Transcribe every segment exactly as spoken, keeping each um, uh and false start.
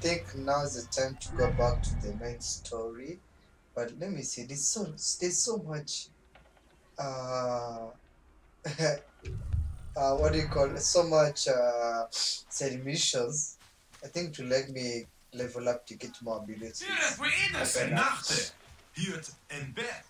think now's the time to go back to the main story. But let me see. There's so there's so much. Uh, uh, what do you call it? So much uh, side missions. I think to let me level up to get more abilities. Open up. Hier en back.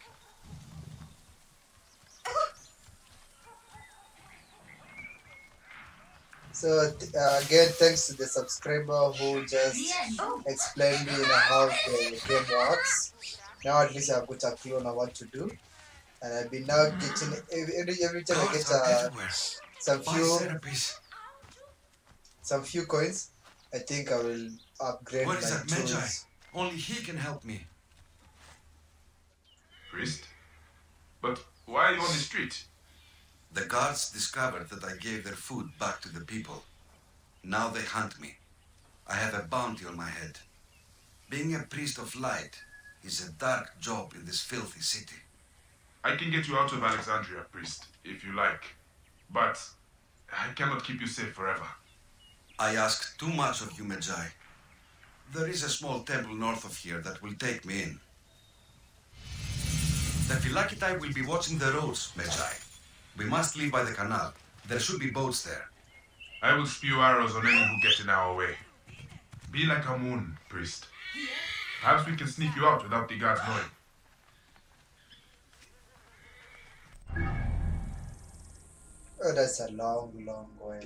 So uh, again, thanks to the subscriber who just explained me you know, how the game works. Now at least I've got a clue on what to do, and I've been now getting every every time I get uh, some few some few coins, I think I will upgrade What my is that, tools. Medjay? Only he can help me. Priest? But why are you on the street? The guards discovered that I gave their food back to the people. Now they hunt me. I have a bounty on my head. Being a priest of light is a dark job in this filthy city. I can get you out of Alexandria, Priest, if you like. But I cannot keep you safe forever. I ask too much of you, Medjay. There is a small temple north of here that will take me in. The Phylakitai will be watching the roads, Medjay. We must leave by the canal. There should be boats there. I will spew arrows on any who get in our way. Be like a moon, Priest. Perhaps we can sneak you out without the guards knowing. Oh, that's a long, long way.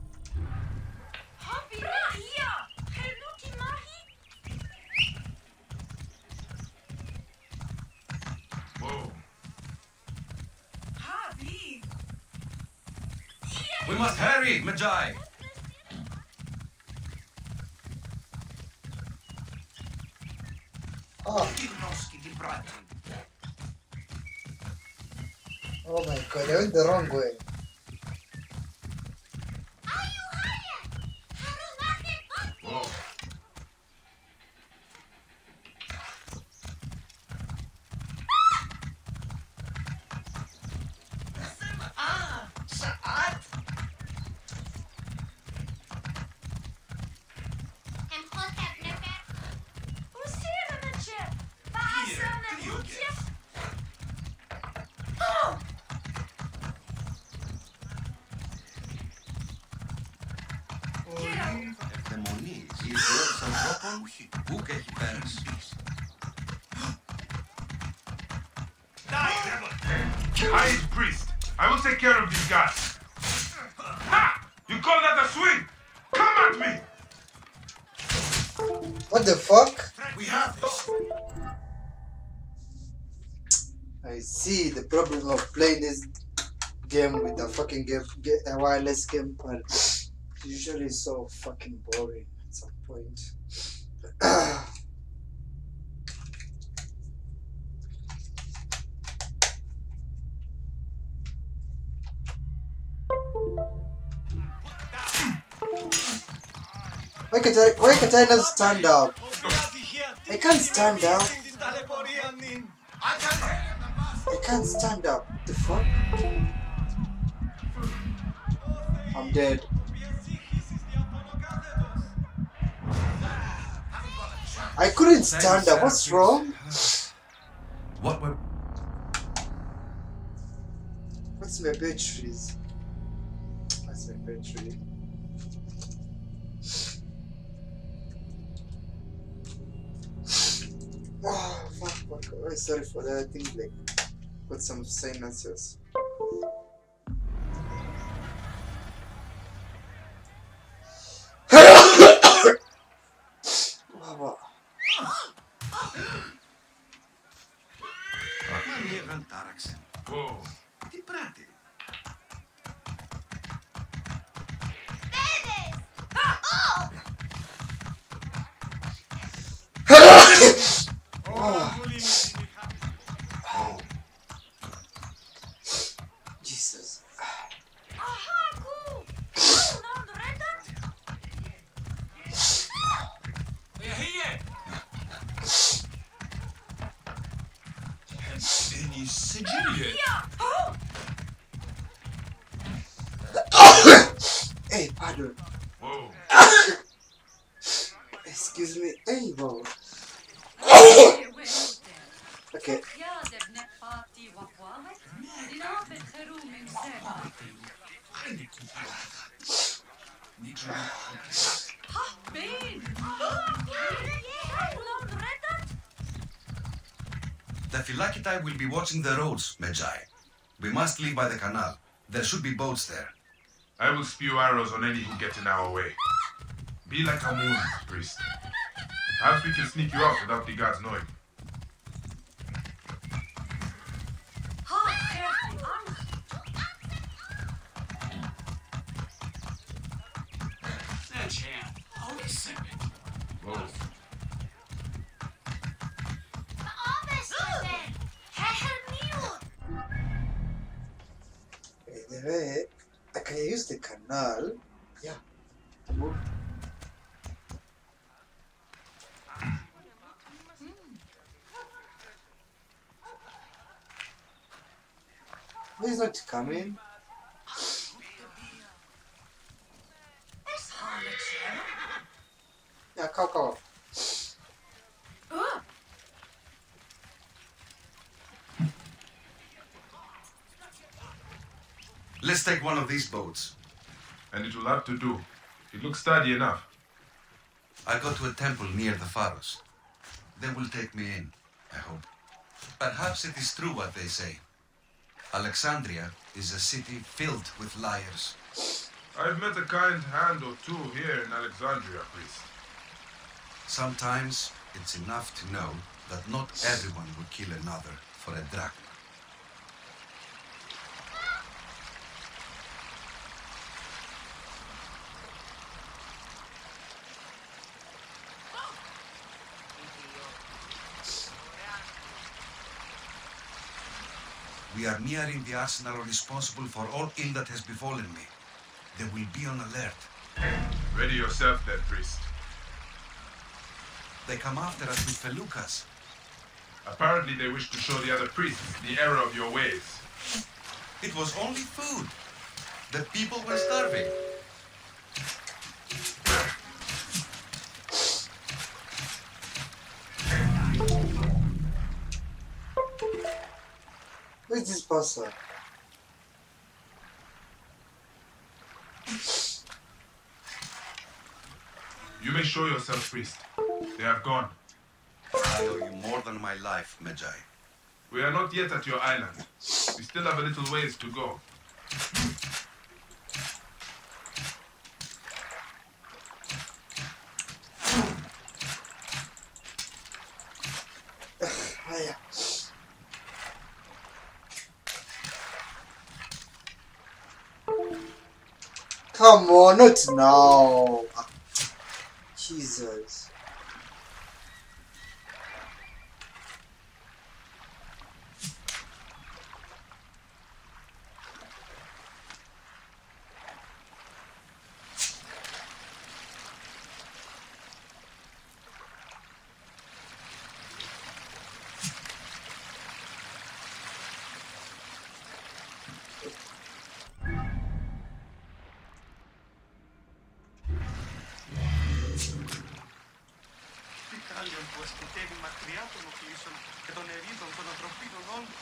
Whoa. We must hurry, Medjay. Oh. Oh my god, I went the wrong way. Whoa. Hide, Priest. I will take care of these guys. Ha! You call that a swing? Come at me! What the fuck? We have this. I see the problem of playing this game with a fucking game, a wireless gamepad. It's usually so fucking boring at some point. Why can't I, why can't I not stand up? I can't stand up. I can't stand up. The fuck? I'm dead. I couldn't stand up. What's wrong? What were... What's my batteries? What's my battery? Oh, fuck, fuck. Oh, sorry for that. I think like got some sinuses. Wow. Whoa. Τι πράττει. Jesus. Hey, pardon. Whoa. It's Excuse me. Hey, wow. Okay. The Philakitai will be watching the roads, Medjay. We must leave by the canal. There should be boats there. I will spew arrows on any who get in our way. Be like a moon, priest. Perhaps we can sneak you out without the gods knowing. Whoa. Debe, I can use the canal. Yeah. He's not coming. Yeah, come, come. Let's take one of these boats. And it will have to do. It looks sturdy enough. I go to a temple near the Pharos. They will take me in, I hope. Perhaps it is true what they say. Alexandria is a city filled with liars. I've met a kind hand or two here in Alexandria, priest. Sometimes it's enough to know that not everyone will kill another for a drachma. We are nearing the arsenal responsible for all ill that has befallen me. They will be on alert. Ready yourself then, priest. They come after us with felucas. Apparently they wish to show the other priests the error of your ways. It was only food. The people were starving. Where's this person? You may show yourself, priest. They have gone. I owe you more than my life, Medjay. We are not yet at your island. We still have a little ways to go. Come on, not now. Jesus. που ασκητεύει μακριά των οπλίσεων και των ερήδων των ανθρωπίνων όντων.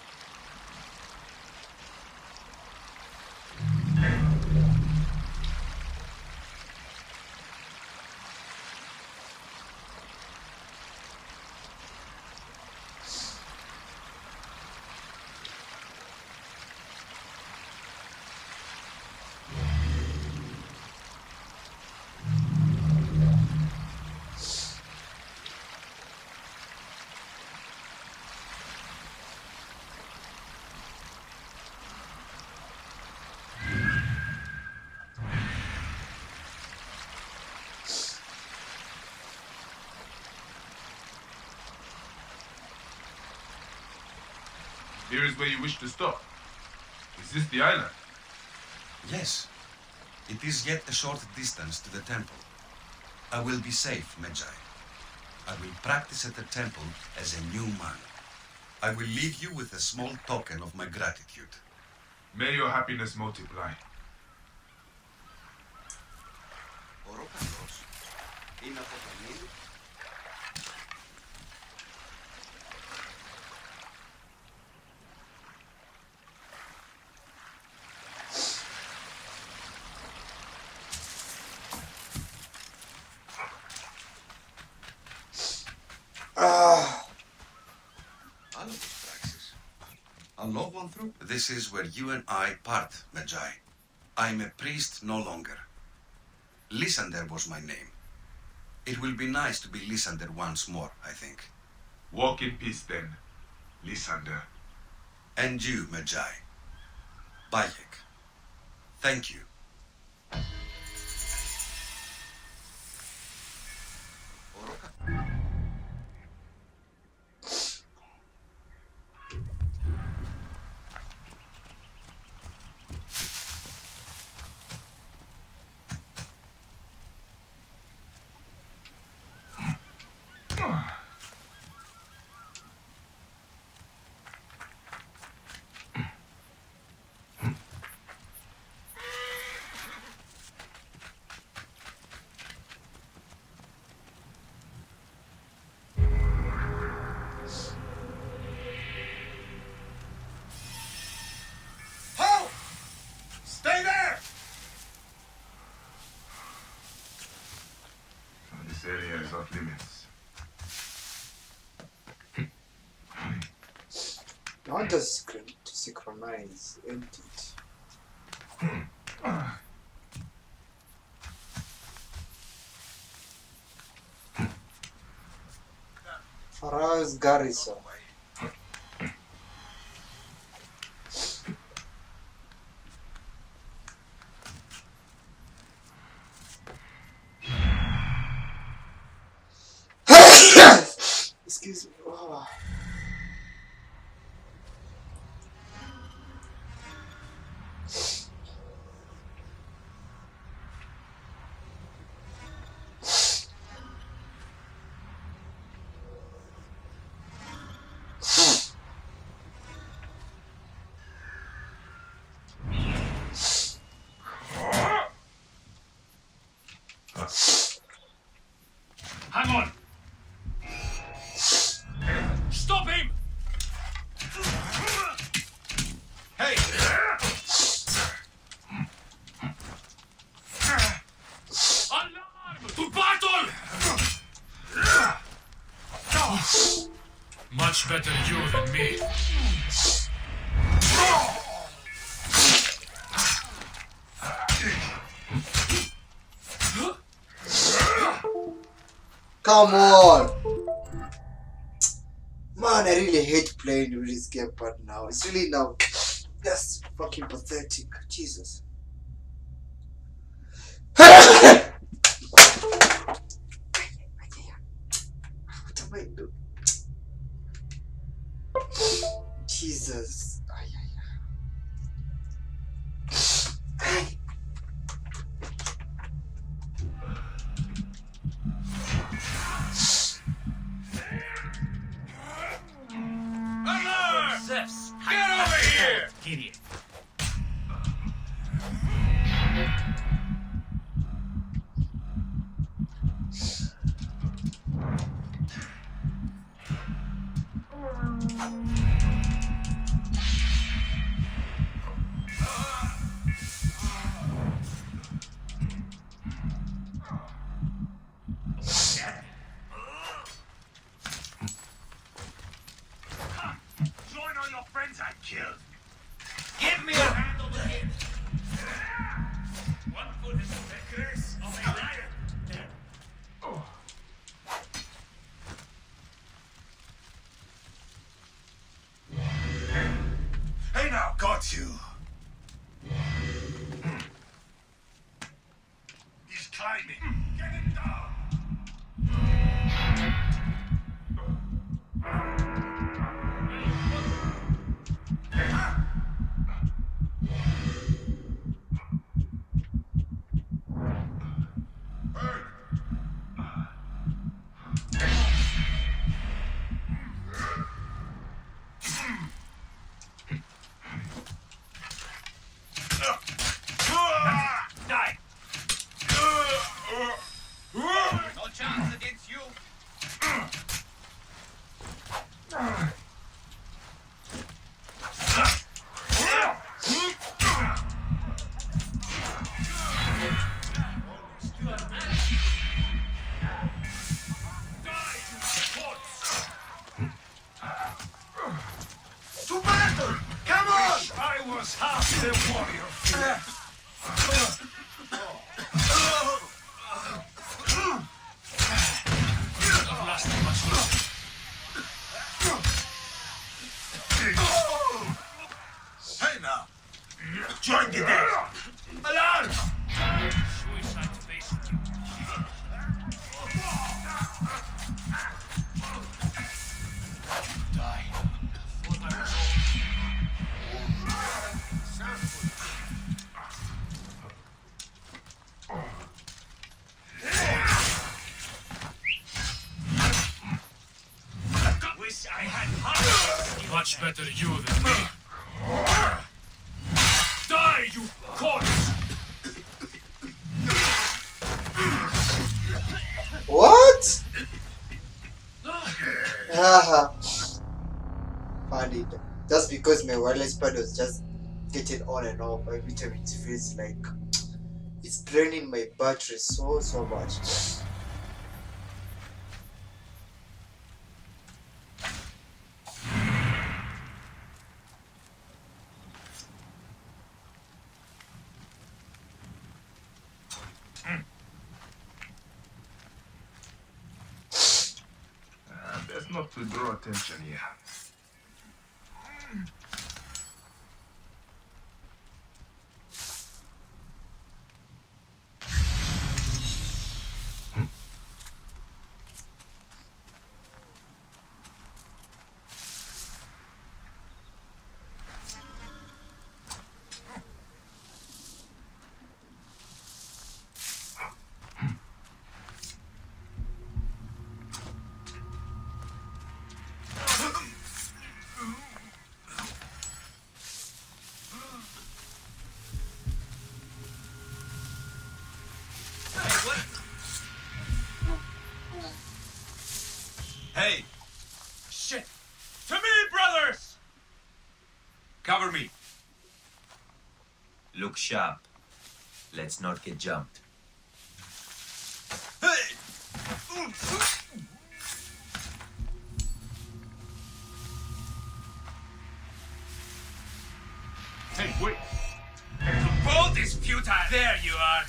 Here is where you wish to stop. Is this the island? Yes. It is yet a short distance to the temple. I will be safe, Medjay. I will practice at the temple as a new man. I will leave you with a small token of my gratitude. May your happiness multiply. Ο Ρόπαλος Είναι από πανί. This is where you and I part, Medjay. I'm a priest no longer. Lysander was my name. It will be nice to be Lysander once more, I think. Walk in peace then, Lysander. And you, Medjay. Bayek. Thank you. This area is off limits. Not just to synchronize, empty it. Faraz Garrison. Excuse me. Oh. Hang on! Stop him! Hey! Alarm! To battle! Much better you than me. Come on! Man, I really hate playing with this game part now. It's really now just fucking pathetic. Jesus. What am I doing? Jesus. Ay, ay, ay. Get over here! Idiot. Join all your friends I killed. Give me a hand on the head. One foot is the curse of a lion. Oh. Hey now, got you. He's climbing. Get him down. Come on! I was half the warrior. I've lost much longer. Hey now! Join the day! Alarm! Suicide facing you. Die. Thought I was Wish I had heart. Much better you than me. Die, you corpse! What? Haha. Funny. Just because my wireless pad was just getting on and off, every time it feels like it's draining my battery so so much. Best not to draw attention here. Hey! Shit! To me, brothers! Cover me. Look sharp. Let's not get jumped. Hey! Hey, wait! Bolt is futile! There you are!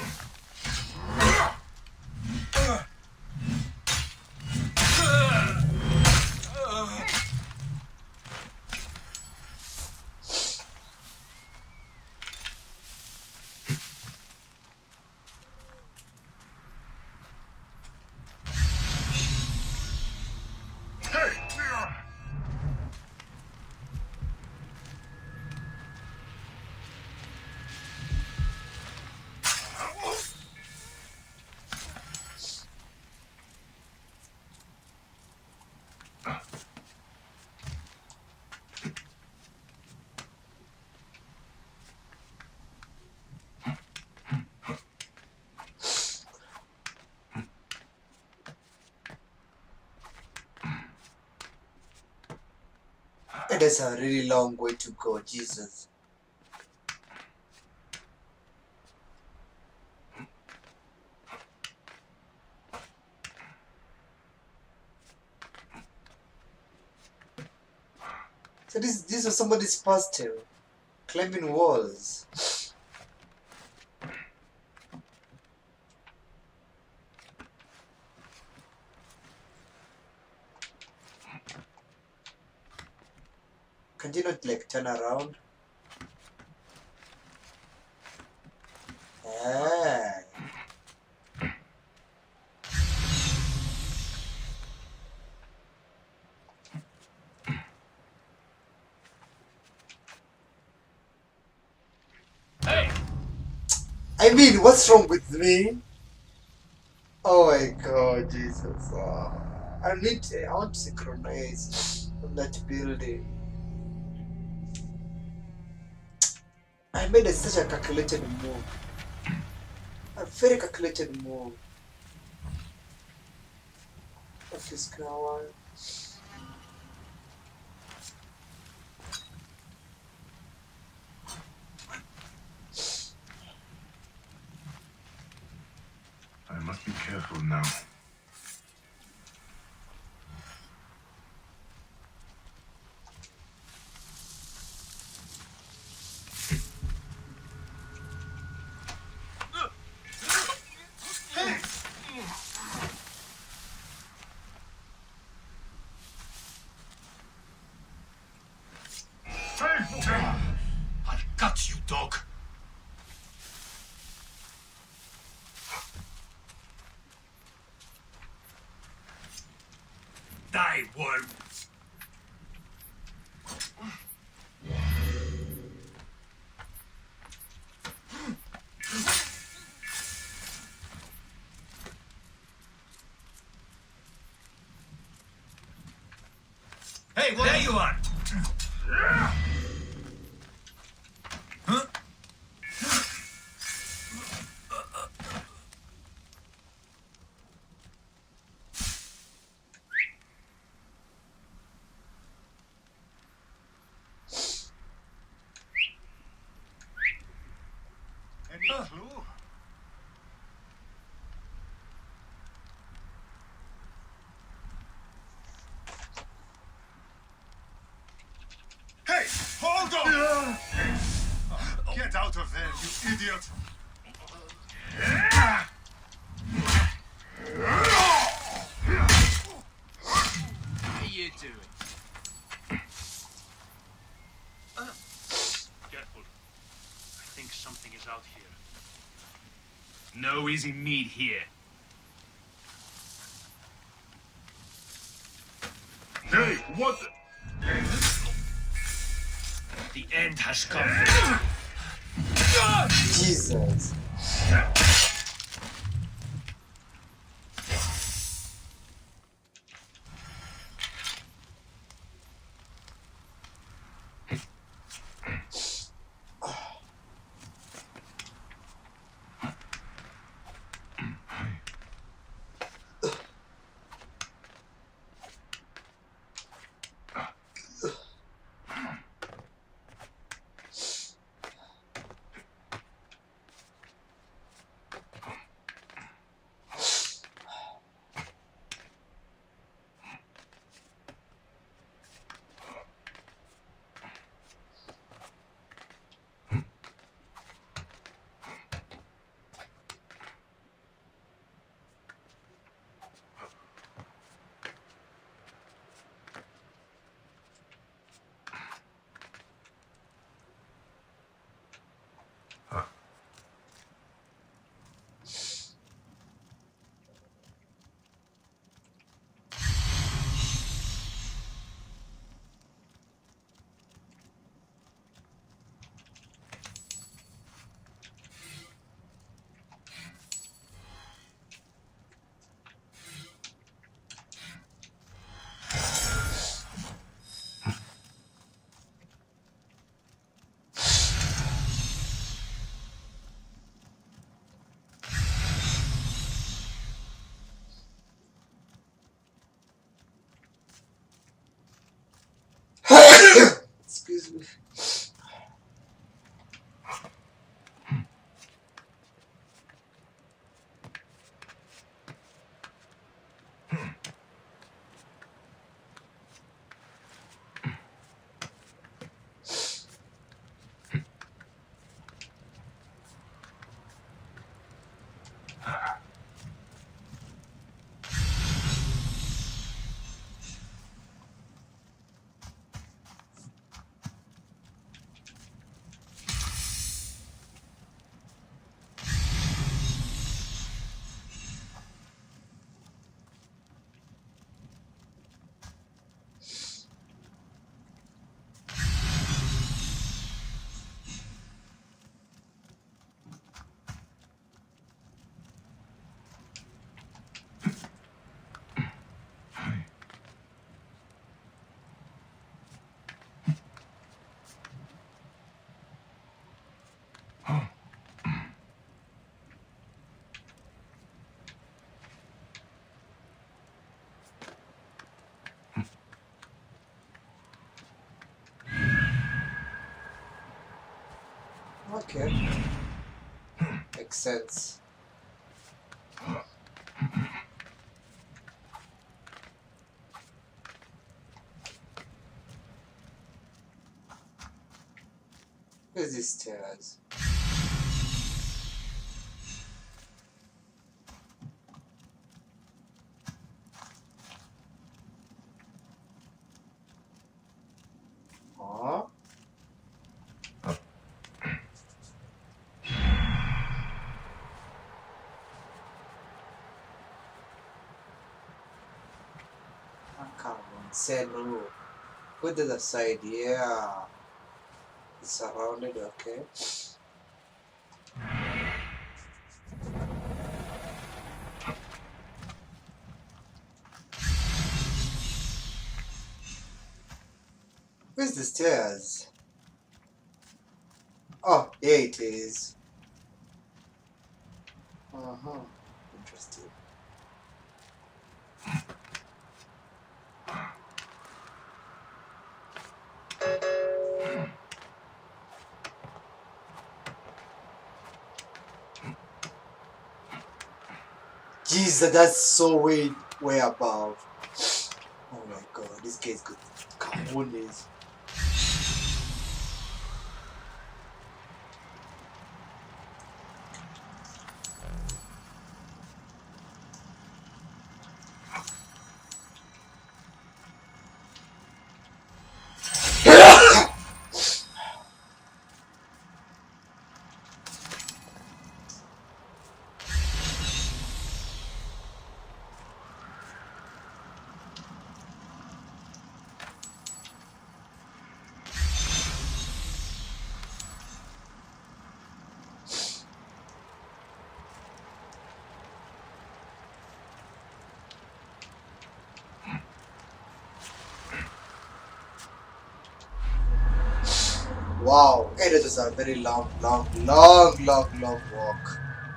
It is a really long way to go, Jesus. So this this was somebody's pastime, climbing walls. Can you not like turn around? Ah. Hey! I mean, what's wrong with me? Oh my God, Jesus! Oh, I need. To, I want to synchronize on that building. I made a, such a calculated move. A very calculated move. What is going on? I must be careful now. Hey, what there you are! Huh? Any clue? Hey, hold on! Oh, get out of there, you idiot! What are you doing? Careful. I think something is out here. No easy meat here. Hey, what the... The end has come. Jesus. Excuse me. Okay. Makes sense. Where's these stairs? Huh? Come on, Senu. Go to the side, yeah. It's surrounded, okay. Where's the stairs? Oh, here it is. Uh-huh. Interesting. Jesus, that's so way, way above. Oh my god, this guy's good. Cajones. Wow, it is a very long, long, long, long, long walk.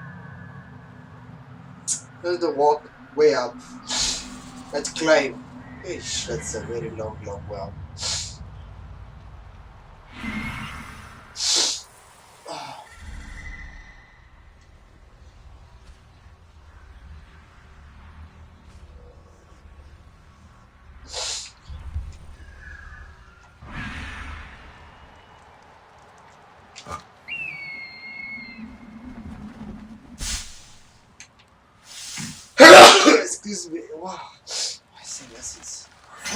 There's the walk way up. Let's climb. Ish, that's a very long, long walk. Excuse me. Wow. I see lessons.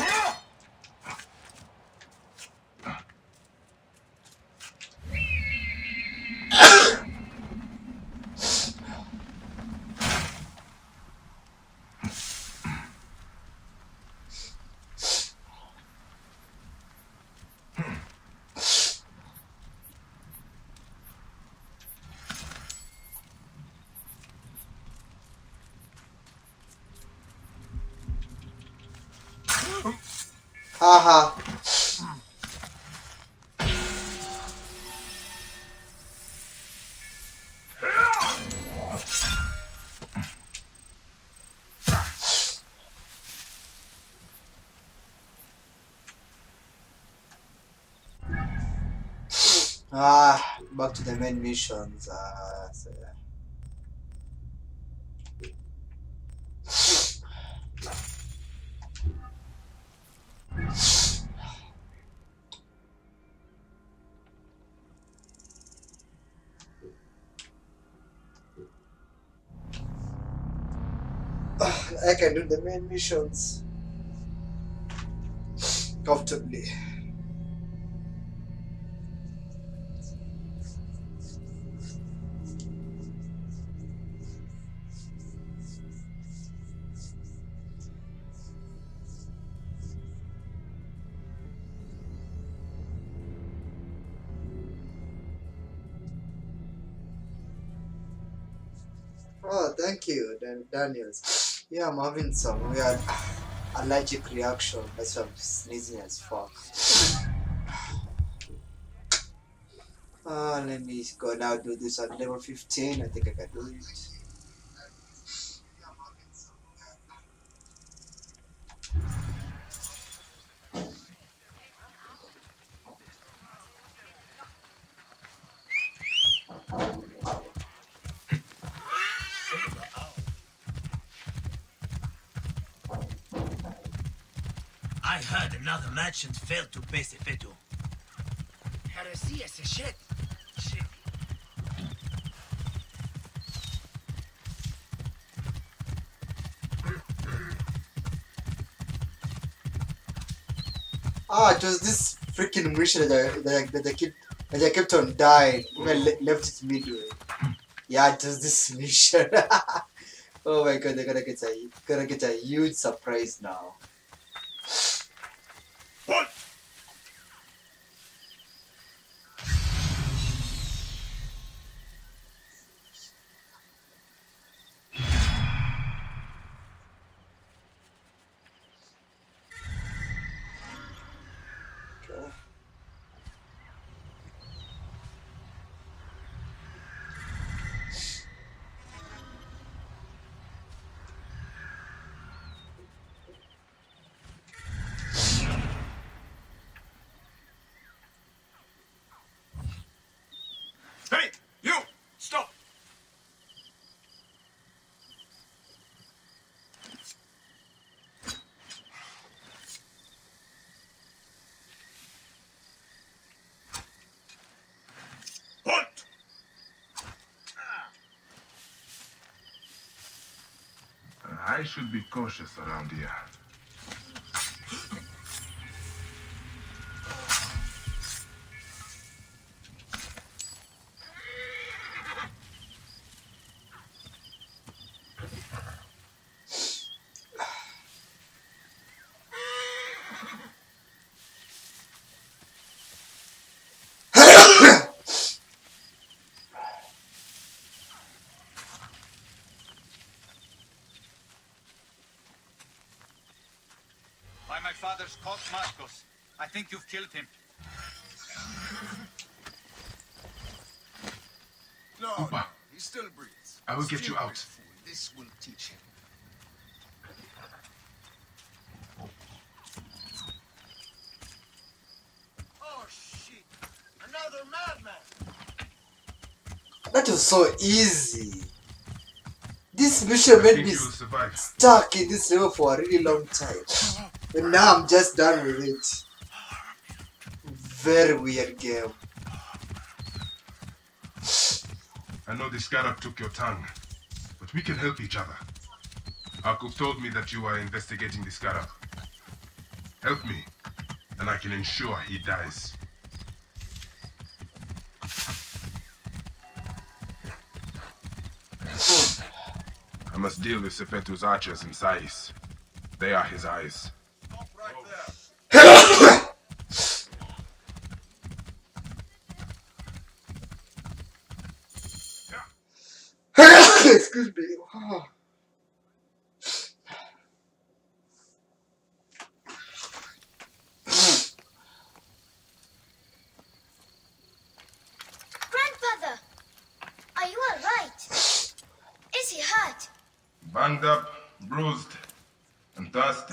Haha. Ah, back to the main missions. Uh, so yeah. I can do the main missions comfortably. Oh, thank you, Dan Daniels. Yeah, I'm having some weird allergic reaction. That's why I'm sneezing as fuck. Uh, let me go now do this at level fifteen. I think I can do it. I heard another merchant failed to pay Sefeto. Heresy is a shit. Shit. Ah, it was this freaking mission that I, that I, that I kept that I kept on dying. When I le left it midway. Yeah, it was this mission. Oh my god, they're gonna get a gonna get a huge surprise now. What? Okay. I should be cautious around here. By my father's cult, Marcos. I think you've killed him. No, Upa. he still breathes. I will get Still you out. breathes, fool. This will teach him. Oh, shit. Another madman. That was so easy. This mission I made think me you will survive. stuck in this level for a really long time. But now I'm just done with it. Very weird game. I know the scarab took your tongue, but we can help each other. Akuf told me that you are investigating the scarab. Help me, and I can ensure he dies. I must deal with Sepetu's archers in Sais. They are his eyes. Stop right there. Excuse me. Oh. Grandfather, are you all right? Is he hurt? Banged up, bruised, and thirsty.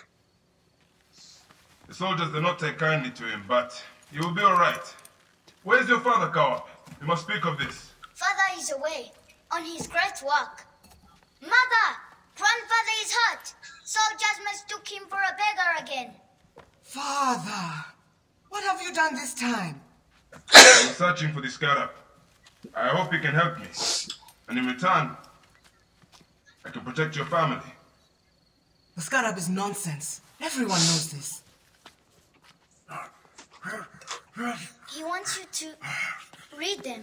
The soldiers do not take kindly to him, but he will be all right. Where's your father, Kawap? We must speak of this. Father is away on his great work. Mother, grandfather is hurt. Soldiers mistook him for a beggar again. Father, what have you done this time? I'm searching for the scarab. I hope you can help me. And in return, I can protect your family. The scarab is nonsense. Everyone knows this. He wants you to read them.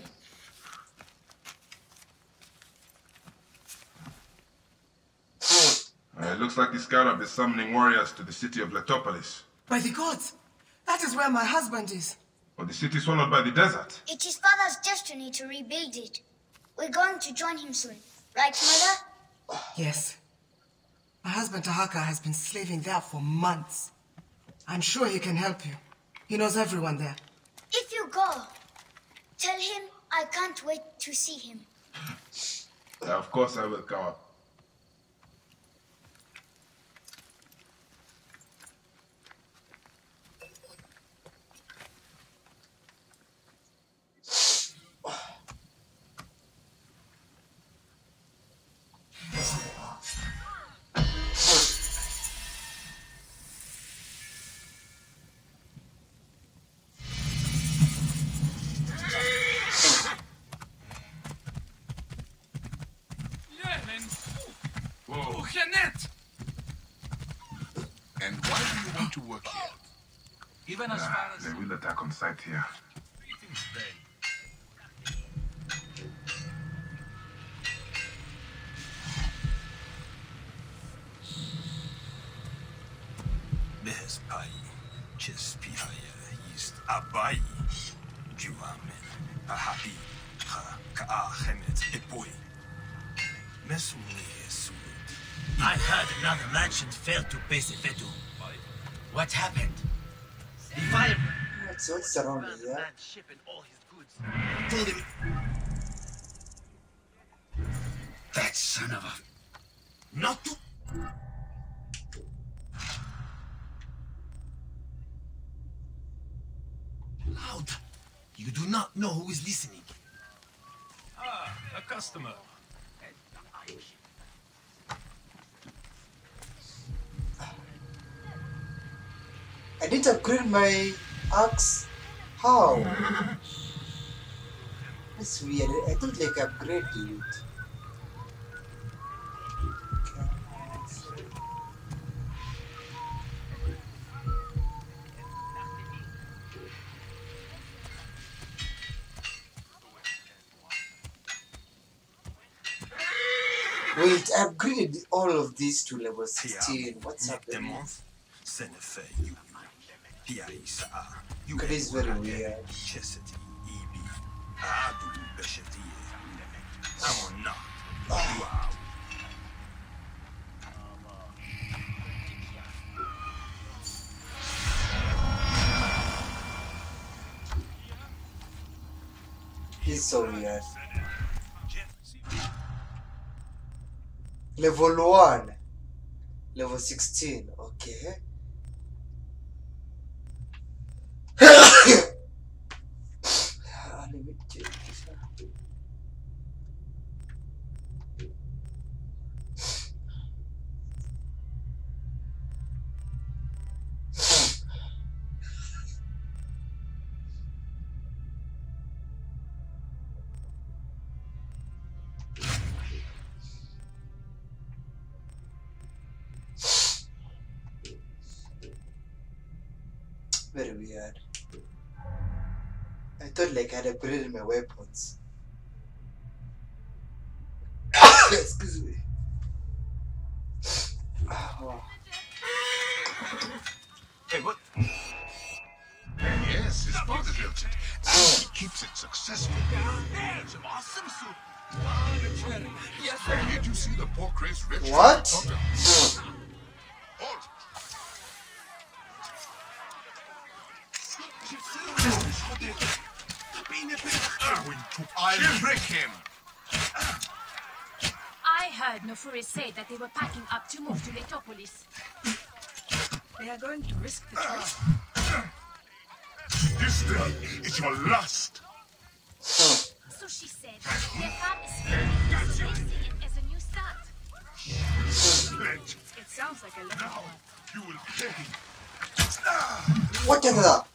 Uh, it looks like the scarab is summoning warriors to the city of Letopolis. By the gods, that is where my husband is. Or the city swallowed by the desert. It is father's destiny to rebuild it. We're going to join him soon. Right, mother? Yes. My husband Tahaka has been slaving there for months. I'm sure he can help you. He knows everyone there. If you go, tell him I can't wait to see him. Yeah, of course I will, Kawap. And why do you want to work here? Even as far as They will attack on sight here. everything's vague. Bez pai, chespihaya, ist abai, juamen, ahabi, ha, ka'ahemet, epoi. Mesuni esud. I heard another merchant failed to pay Sefetu. What happened? The fire. What's, what's around here? Man shipping all his goods. Told him. That son of a. Not to. Loud. You do not know who is listening. Ah, a customer. I didn't upgrade my axe. How? That's weird. I thought like I upgraded it. Okay. Wait, I upgraded all of these to level sixteen. What's happening? That is very weird. Oh. He's so weird. Level one. Level sixteen. Okay. Let me check this out. Very weird. I thought like I had upgraded my weapons. Excuse me. Oh. Hey, what? Yes, his father built it. And he keeps it successful. It's awesome soup. Did you see the pork race rich? What? Halt! I'll break him. I heard Nofuri say that they were packing up to move to Letopolis. They are going to risk the trip. This day is your last. So she said, their farm is failing, so they see it as a new start. Let It sounds like a level. you will pay. What the hell?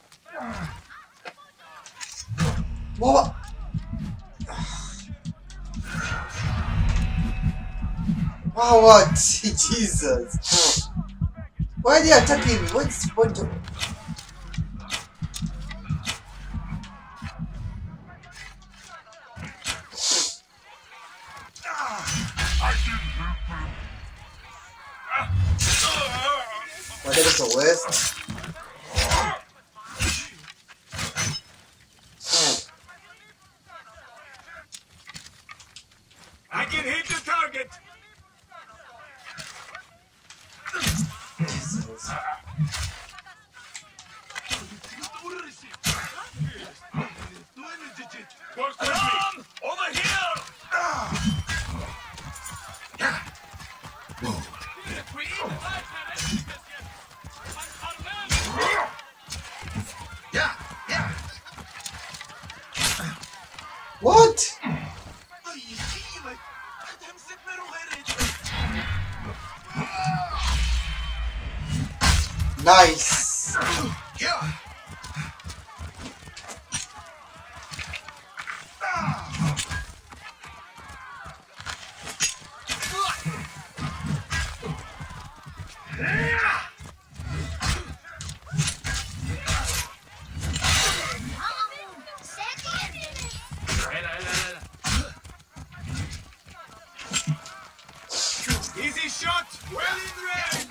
What? Wow, what? Jesus. Why are they attacking me? What's the point of... Oh, that is the worst. I can hit the target. Jesus. Work with me. Over here. Yeah, yeah. What? Nice. Yeah. Easy shot. Well in range.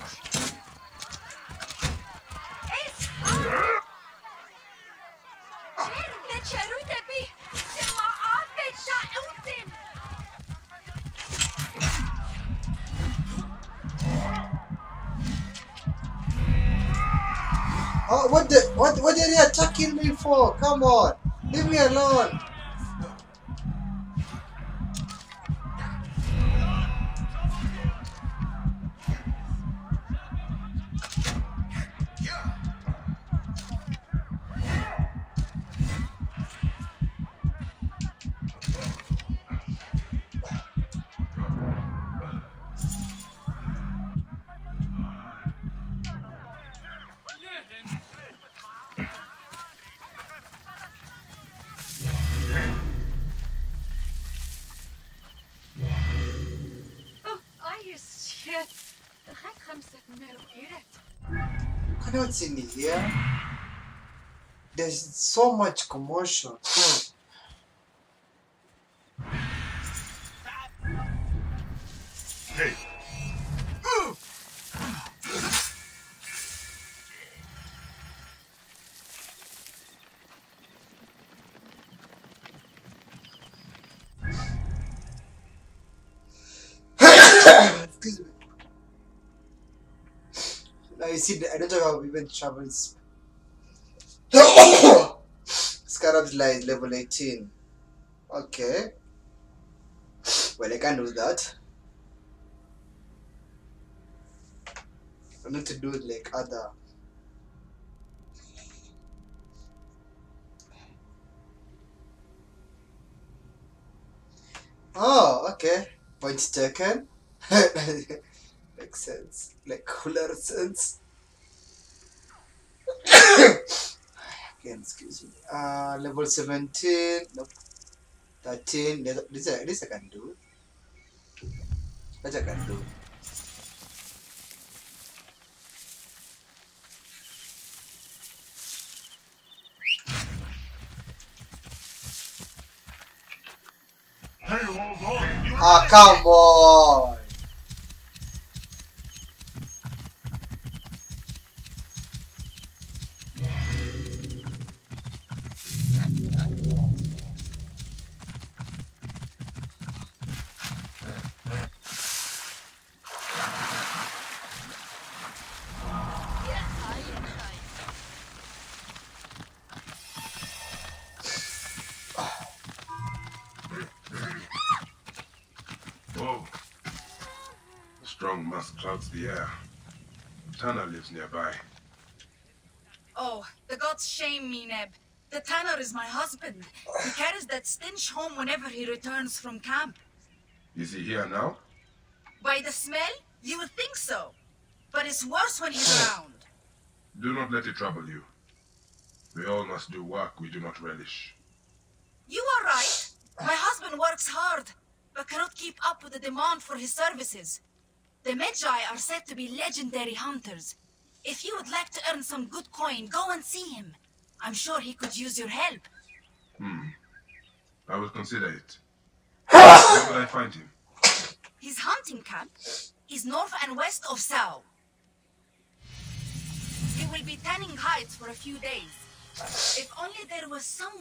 Oh, what the? What? What are they attacking me for? Come on, leave me alone. I know it's in here. There's so much commotion. Hey! Excuse me. Now you see, I don't know how even travels. Scarab's lies level eighteen. Okay. Well, I can do that. I need to do it like other. Oh, okay. Point taken. Makes sense. Like cooler sense. Again, excuse me. Uh, level seventeen. Nope. thirteen. This, this, this I can do. That I can do. Hey, hold on. You Ah, come on. Whoa. A strong musk clouds the air. Tana lives nearby. Oh, the gods shame me, Neb. The Tanner is my husband. He carries that stench home whenever he returns from camp. Is he here now? By the smell, you would think so. But it's worse when he's around. Do not let it trouble you. We all must do work we do not relish. You are right. My husband works hard, but cannot keep up with the demand for his services. The Medjay are said to be legendary hunters. If you would like to earn some good coin, go and see him. I'm sure he could use your help. Hmm. I will consider it. Where will I find him? His hunting camp is north and west of Sao. He will be tanning hides for a few days. If only there was some...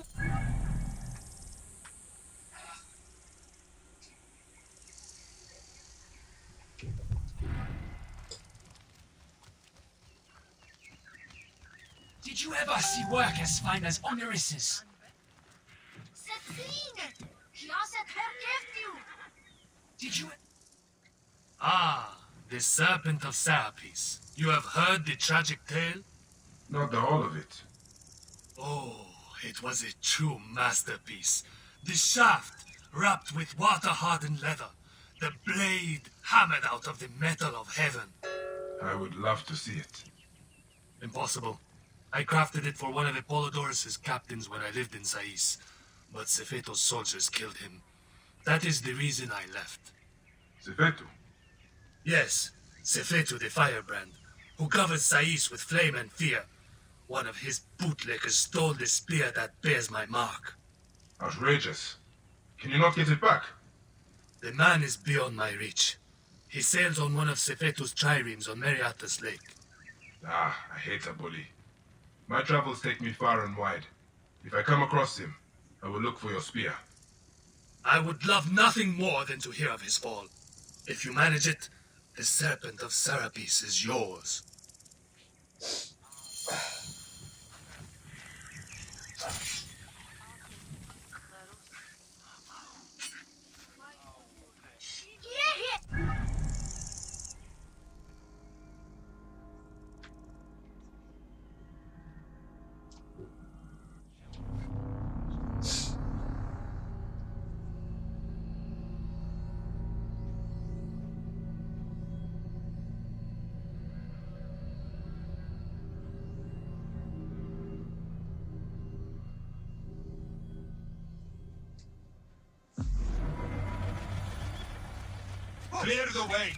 Did you ever see work as fine as Oneris's? Safine! Kiaset her Did you... Ah, the Serpent of Serapis. You have heard the tragic tale? Not the whole of it. Oh, it was a true masterpiece. The shaft wrapped with water-hardened leather. The blade hammered out of the metal of heaven. I would love to see it. Impossible. I crafted it for one of Apollodorus's captains when I lived in Sais, but Sefeto's soldiers killed him. That is the reason I left. Sefeto? Yes, Sefeto the Firebrand, who covers Sais with flame and fear. One of his bootlickers stole the spear that bears my mark. Outrageous. Can you not get it back? The man is beyond my reach. He sails on one of Sefeto's triremes on Meriatus Lake. Ah, I hate a bully. My travels take me far and wide. If I come across him, I will look for your spear. I would love nothing more than to hear of his fall. If you manage it, the Serpent of Serapis is yours. Clear the way.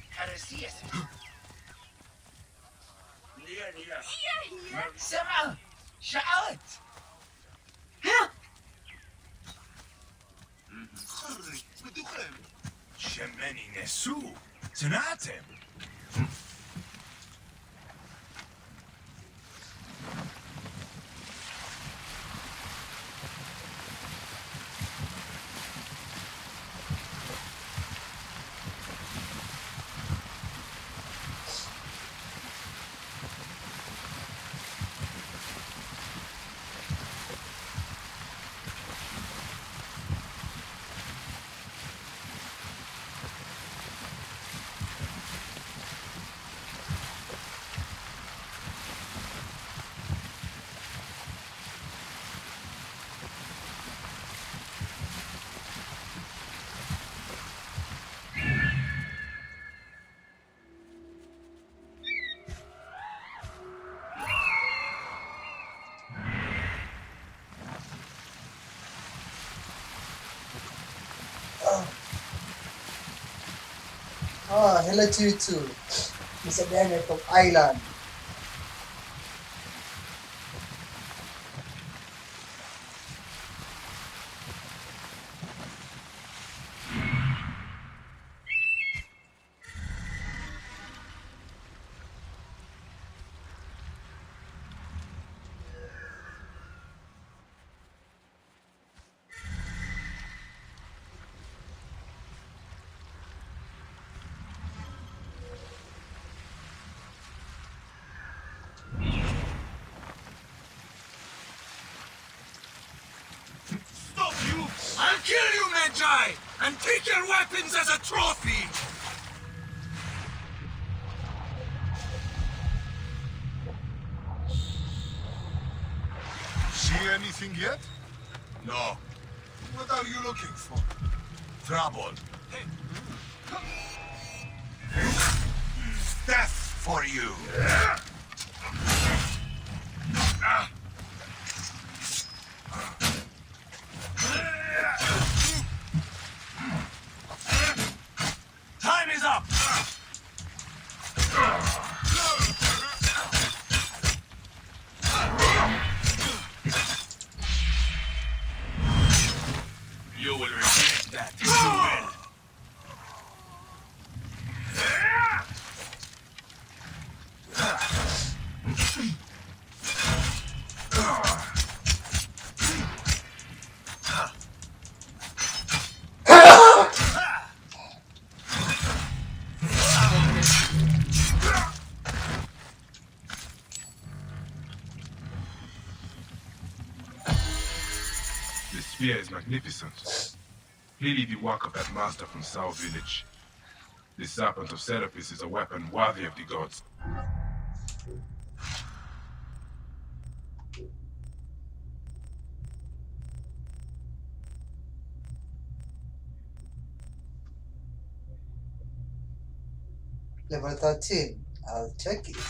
سمع شعرت شماني نسو It's an item. Ah, hello to you too, Mister Daniel from Ireland. Stop you! I'll kill you, Magi! And take your weapons as a trophy! See anything yet? No. What are you looking for? Trouble. Death for you! Time is up! You will regret that if you will. This spear is magnificent. Clearly the work of that master from South Village. This serpent of Serapis is a weapon worthy of the gods. Level thirteen. I'll check it.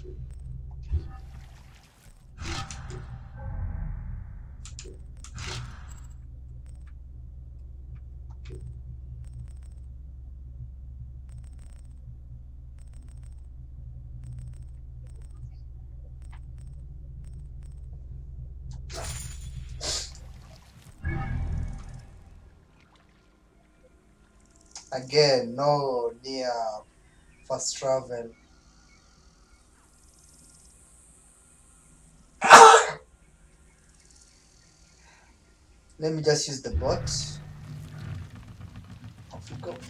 Again, no near fast travel. Let me just use the bot. Off we go.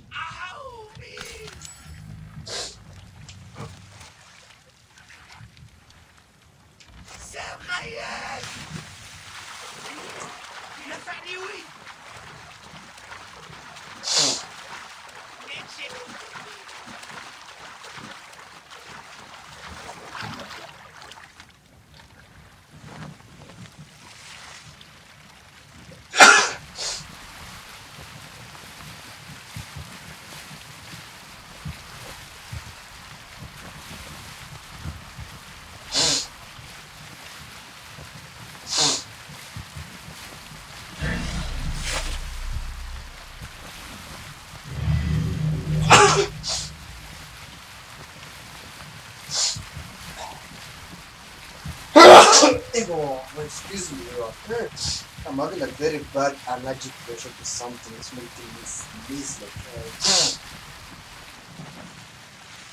Oh, excuse me, uh, I'm having a very bad allergic reaction to something. It's making me sneeze like uh,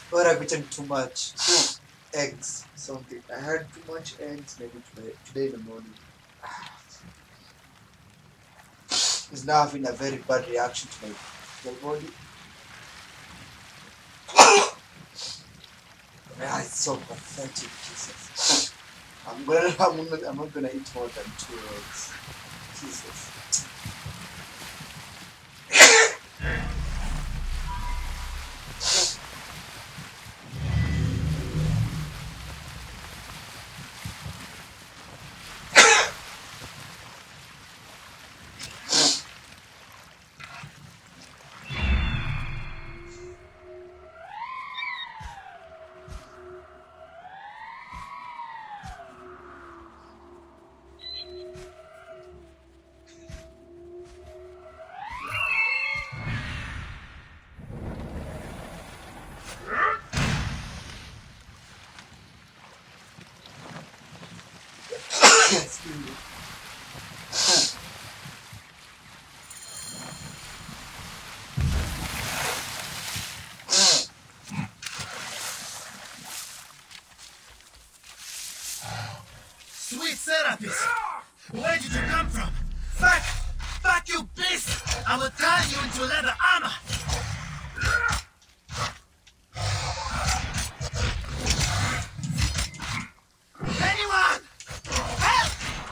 Or I've eaten too much eggs. Something. I had too much eggs maybe today, today in the morning. It's now having a very bad reaction to my, my body. Yeah, it's so pathetic, Jesus. I'm gonna, I'm not, I'm not gonna eat more than two eggs. Jesus. Sweet Serapis! Where did you come from? Back! Back, you beast! I will turn you into leather armor! Anyone! Help!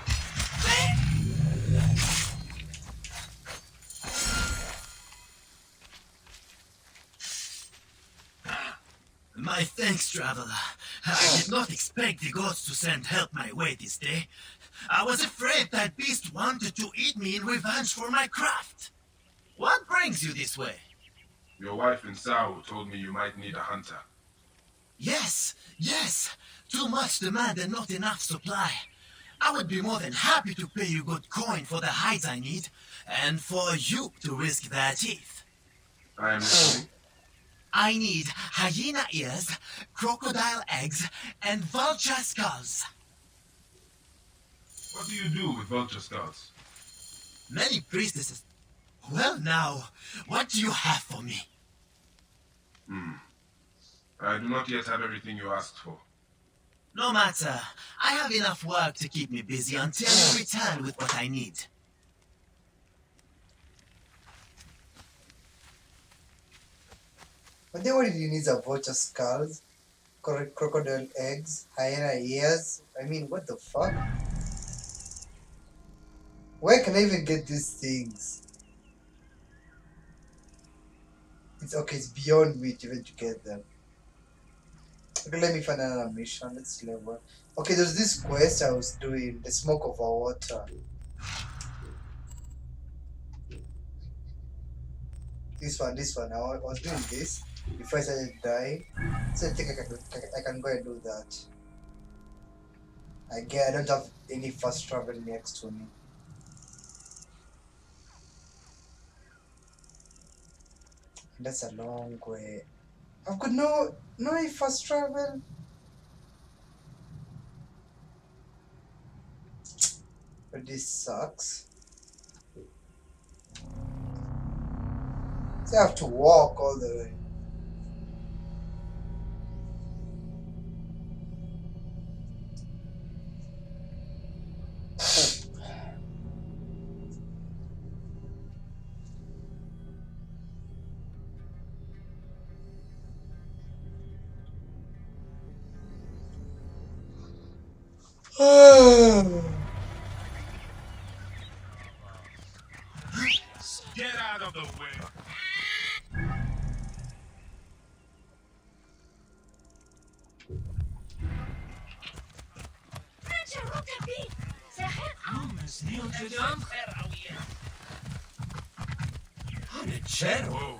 My thanks, traveler. I did not expect the gods to send help my way this day. I was afraid that beast wanted to eat me in revenge for my craft. What brings you this way? Your wife in Sao told me you might need a hunter. Yes, yes. Too much demand and not enough supply. I would be more than happy to pay you good coin for the hides I need, and for you to risk their teeth. I am listening. I need hyena ears, crocodile eggs, and vulture skulls. What do you do with vulture skulls? Many priestesses. Well now, what do you have for me? Hmm. I do not yet have everything you asked for. No matter. I have enough work to keep me busy until you return with what I need. But then what did you need? A vulture skulls, cro crocodile eggs, hyena ears. I mean, what the fuck? Where can I even get these things? It's okay. It's beyond me to even to get them. Okay, let me find another mission. Let's level. Okay, there's this quest I was doing. The smoke of our water. This one. This one. I was doing this before I started dying, so I think I can, I can go and do that. Again, I don't have any fast travel next to me. That's a long way. I've got no no fast travel. But this sucks. So I have to walk all the way. Get out of the way. Hanechero.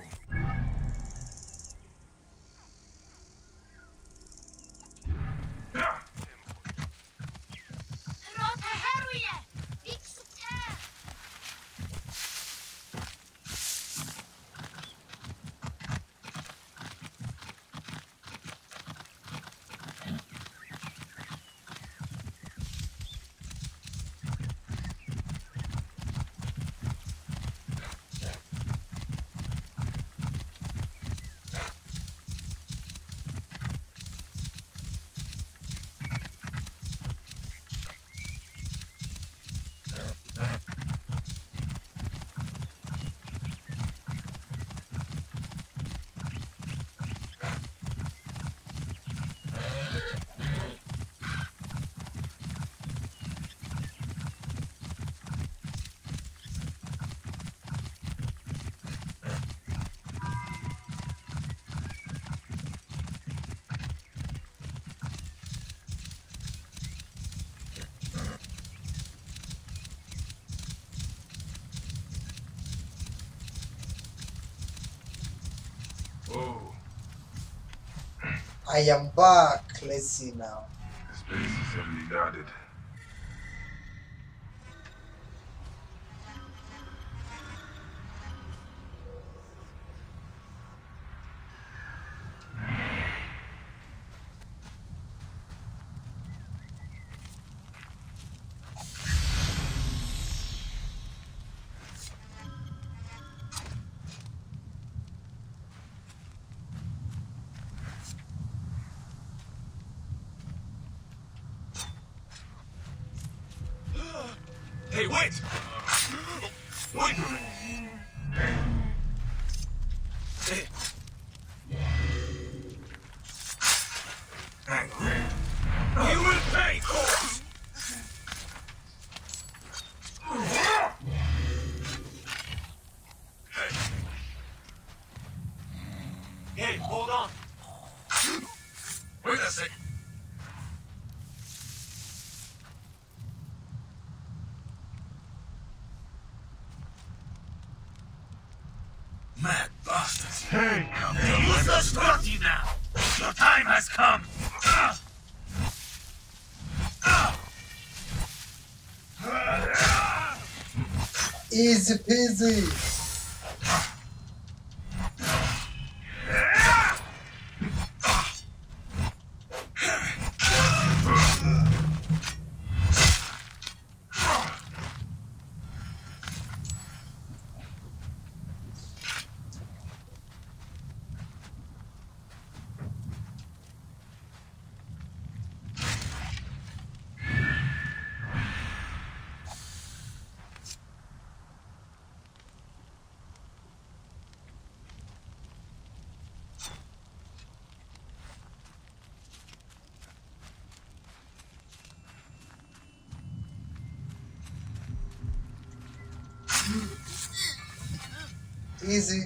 I am back. Let's see now. This place is heavily guarded. Hey, wait! Wait! Hey. Hang on. You will pay, corpse! Hey, hold on. Wait a second. Mad bastards. Hey, come Use the scrutiny now. Your time has come. Ah! Ah! Easy peasy. Easy.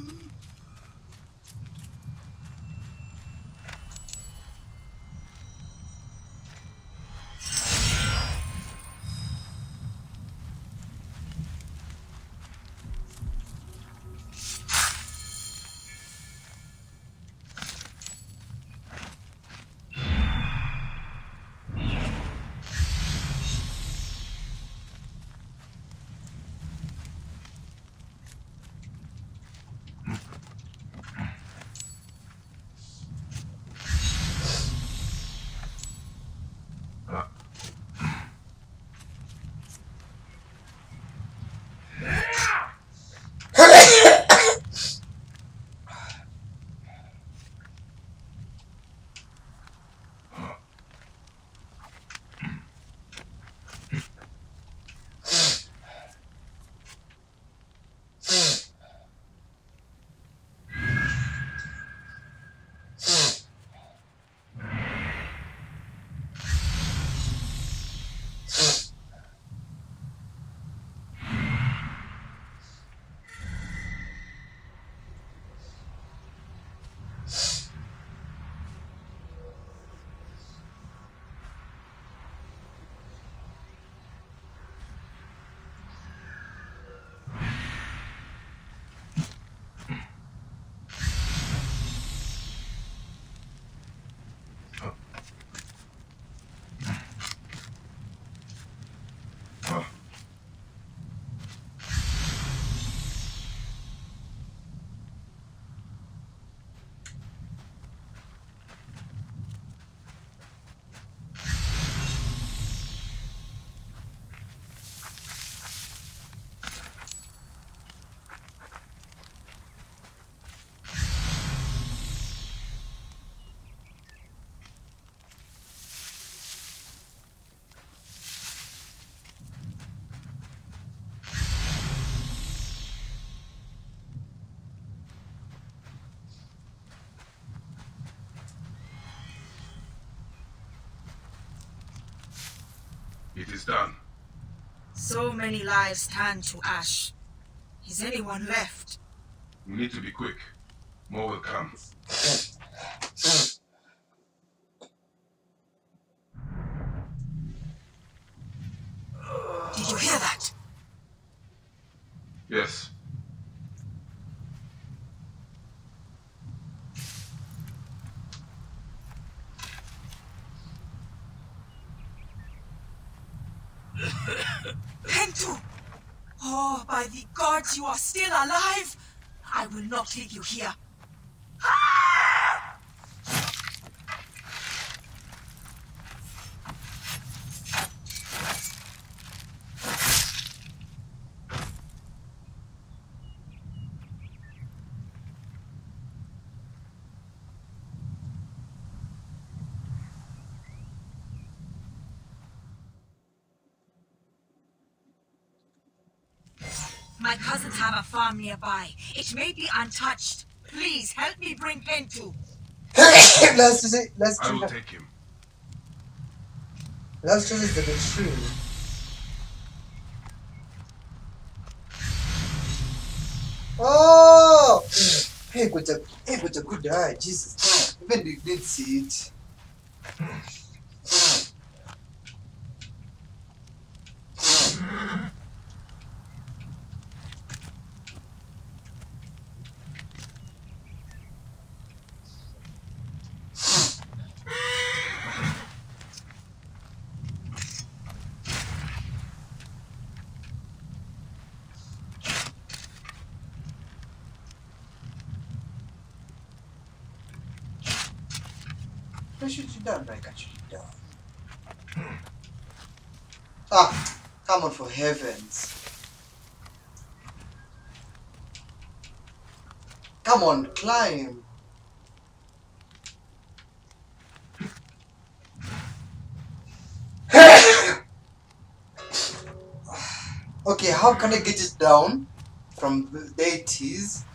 It is done. So many lives turned to ash. Is anyone left? We need to be quick. More will come. Did you hear that? Yes. Pentu! Oh, by the gods, you are still alive! I will not leave you here. My cousins have a farm nearby. It may be untouched. Please help me bring Pentu. let's just say, let's I do will that. take him. Let's do this the tree. Oh! Hey, but a hey, but a good eye, Jesus. Even you did see it. What should you done? Like, I should have done. Ah, come on, for heavens. Come on, climb. Okay, how can I get it down from the eighties?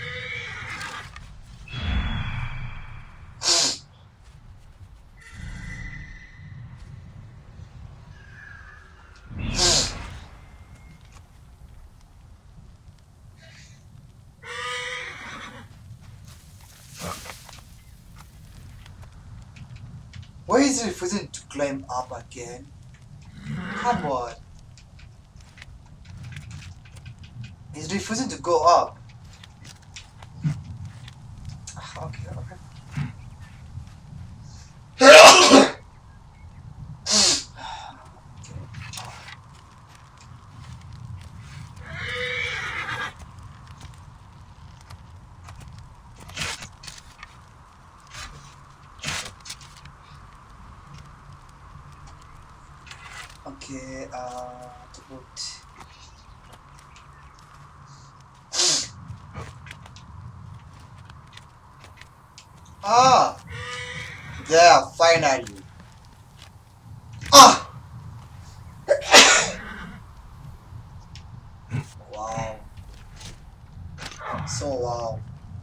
Why is it refusing to climb up again? Come on. He's refusing to go up. Okay, okay. Okay, uh, to put. Ah! There, finally. Ah! Wow. So wow.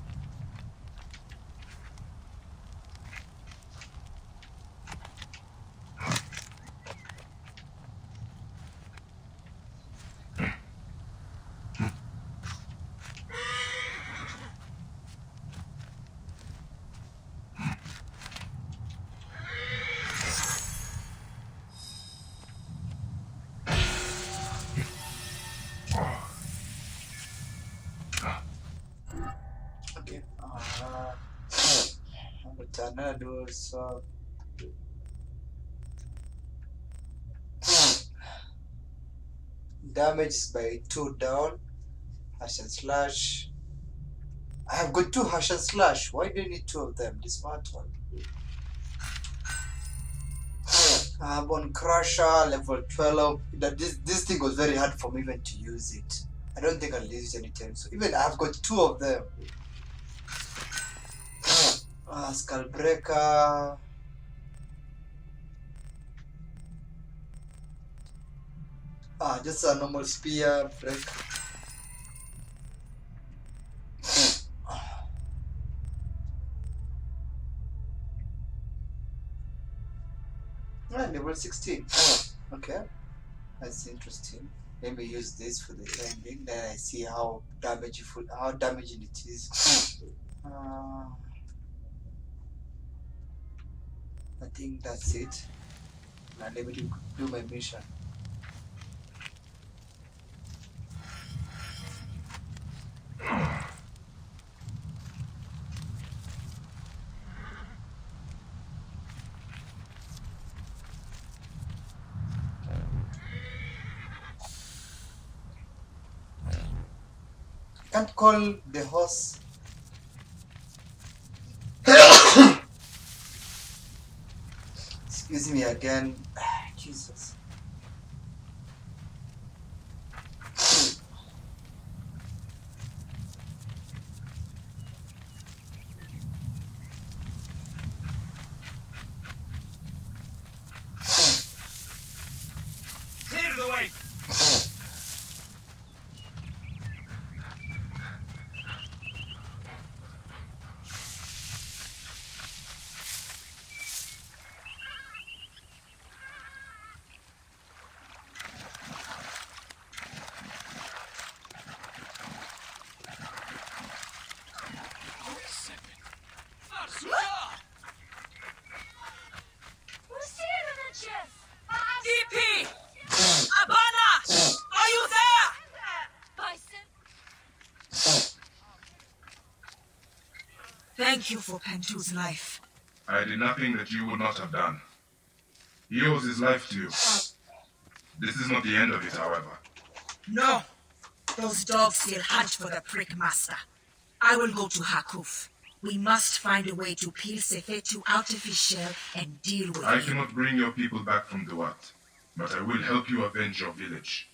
Okay. Uh, but another so. Damage by two down. Hash and slash. I have got two hash and slash. Why do you need two of them? This smart one. Uh, Bone Crusher, level twelve. That this this thing was very hard for me even to use it. I don't think I'll use it anytime. So even I've got two of them. Uh, Skull Breaker. Ah, just a normal spear break. Ah, level sixteen. Okay, that's interesting. Maybe use this for the ending. Then I see how damaging how damaging it is. Uh, I think that's it. Now let me do, do my mission. Can't call the horse. Excuse me again. Jesus. Clear the way! D P! Abana! Are you there? Bison? Thank you for Pentu's life. I did nothing that you would not have done. He owes his life to you. This is not the end of it, however. No. Those dogs still hunt for the prick master. I will go to Hakuf. We must find a way to peel Sefetu out of his shell and deal with I him. cannot bring your people back from Duat, but I will help you avenge your village.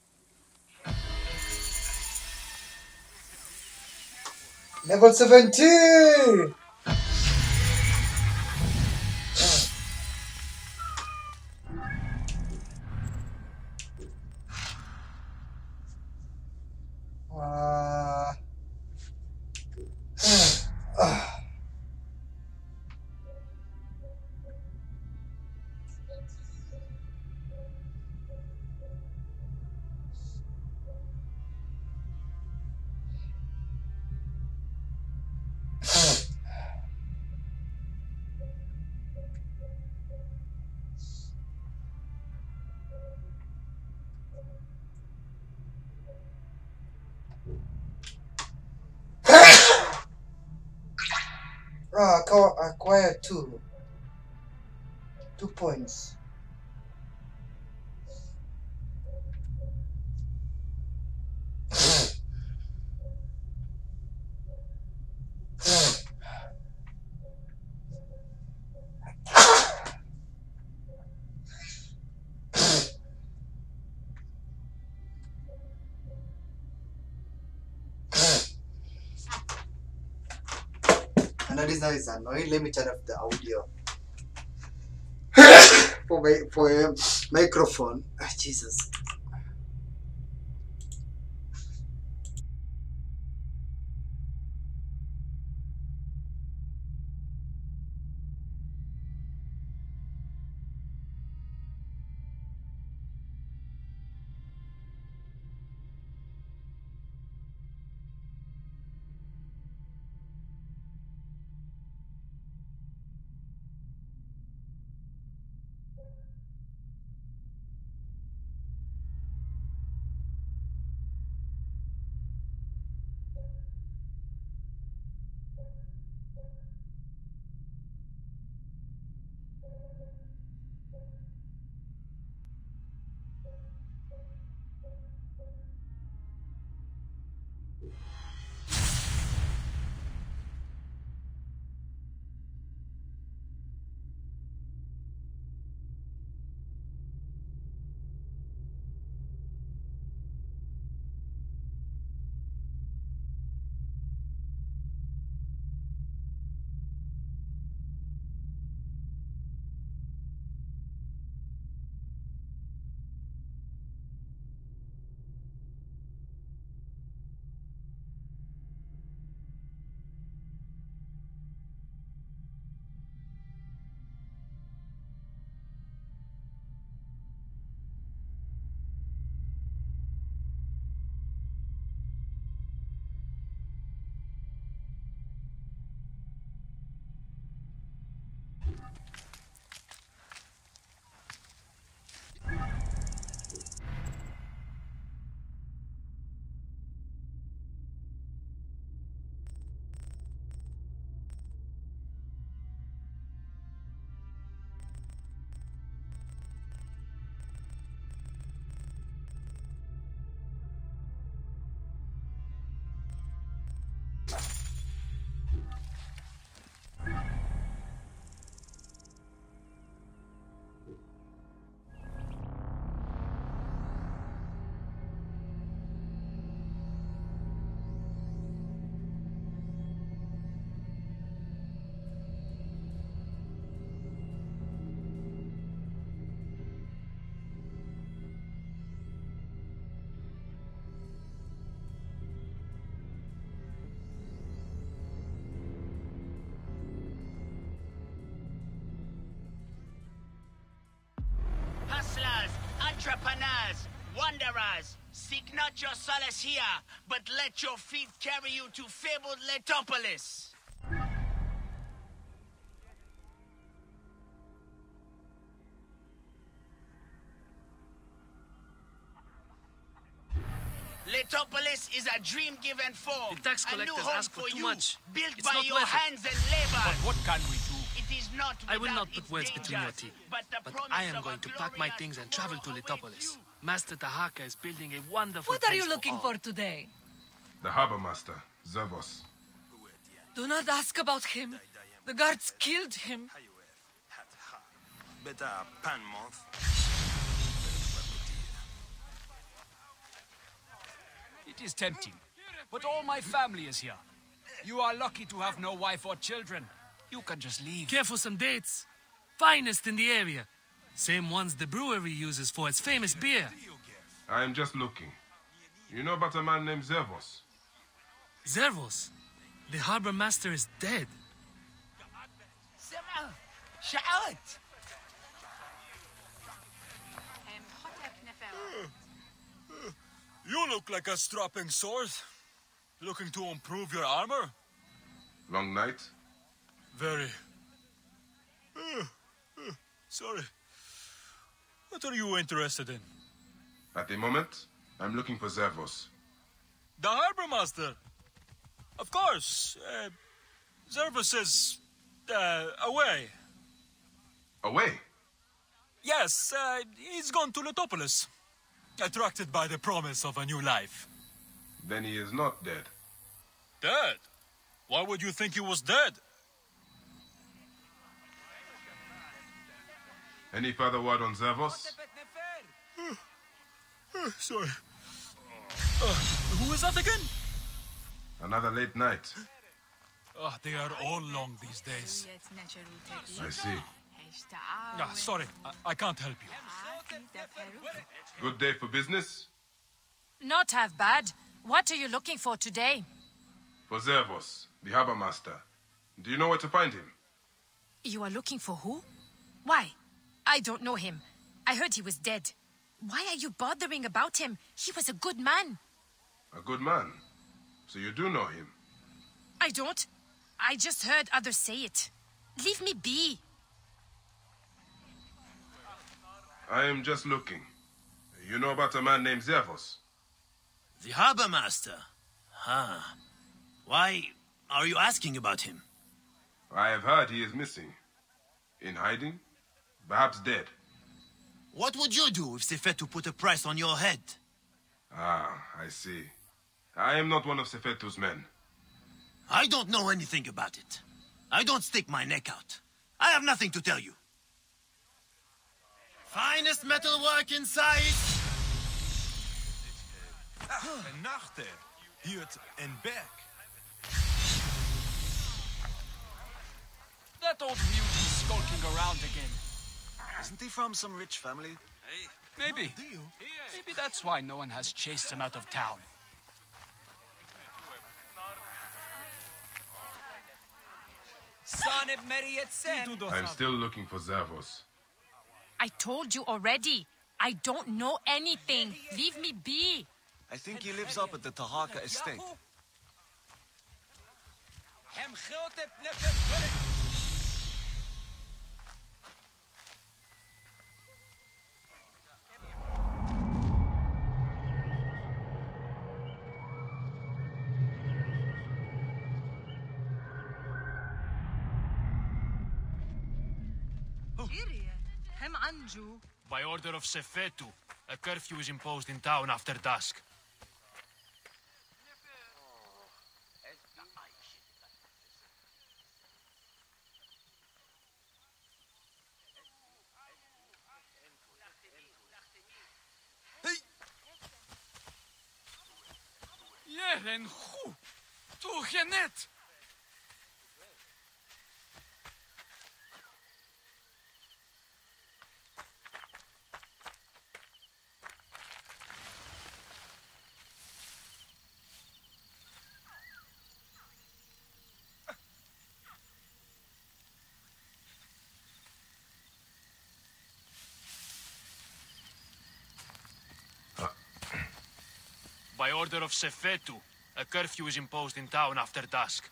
Level seventeen! Uh, uh. Ah, I acquired two. Two points. I know this now is annoying. Let me turn off the audio for my for a microphone. Ah, Jesus. Entrepreneurs, wanderers, seek not your solace here, but let your feet carry you to fabled Letopolis. Letopolis is a dream-given form. The tax a new collectors home ask for for too you, much. built It's by not your worth it. hands and labor. But what can we do? It is not I will not without put its words between your dangers, teeth, but, the but promise I am of going a to pack my glorious things and travel to tomorrow Letopolis. awaits Master Tahaka is building a wonderful What are place you looking all. for today? The harbor master, Zervos. Do not ask about him. The guards killed him. Better pan month. It is tempting, but all my family is here. You are lucky to have no wife or children. You can just leave. Care for some dates? Finest in the area. Same ones the brewery uses for its famous beer. I am just looking. You know about a man named Zervos? Zervos? The harbor master is dead. Sema, shout! You look like a strapping sword. Looking to improve your armor? Long night? Very. Uh, uh, sorry. What are you interested in? At the moment, I'm looking for Zervos. The harbor master. Of course. Uh, Zervos is uh, away. Away? Yes, uh, he's gone to Letopolis. Attracted by the promise of a new life. Then he is not dead. Dead? Why would you think he was dead? Any further word on Zervos? Uh, sorry. Uh, who is that again? Another late night. Oh, they are all long these days. I see. Ah, sorry, I, I can't help you. Good day for business? Not half bad. What are you looking for today? For Zervos, the harbor master. Do you know where to find him? You are looking for who? Why? I don't know him. I heard he was dead. Why are you bothering about him? He was a good man. A good man. So you do know him? I don't. I just heard others say it. Leave me be. I am just looking. You know about a man named Zervos? The harbor master? Huh. Why are you asking about him? I have heard he is missing. In hiding? Perhaps dead. What would you do if Sefetu put a price on your head? Ah, I see. I am not one of Sefetu's men. I don't know anything about it. I don't stick my neck out. I have nothing to tell you. Finest metalwork in sight! Een nacht, hier en back. That old mute is skulking around again. Isn't he from some rich family? Maybe. Maybe that's why no one has chased him out of town. I'm still looking for Zervos. I told you already. I don't know anything. Leave me be. I think he lives up at the Tahaka estate. By order of Sefetu, a curfew is imposed in town after dusk. Jeren goed. Toe genet. By order of Sefetu, a curfew is imposed in town after dusk.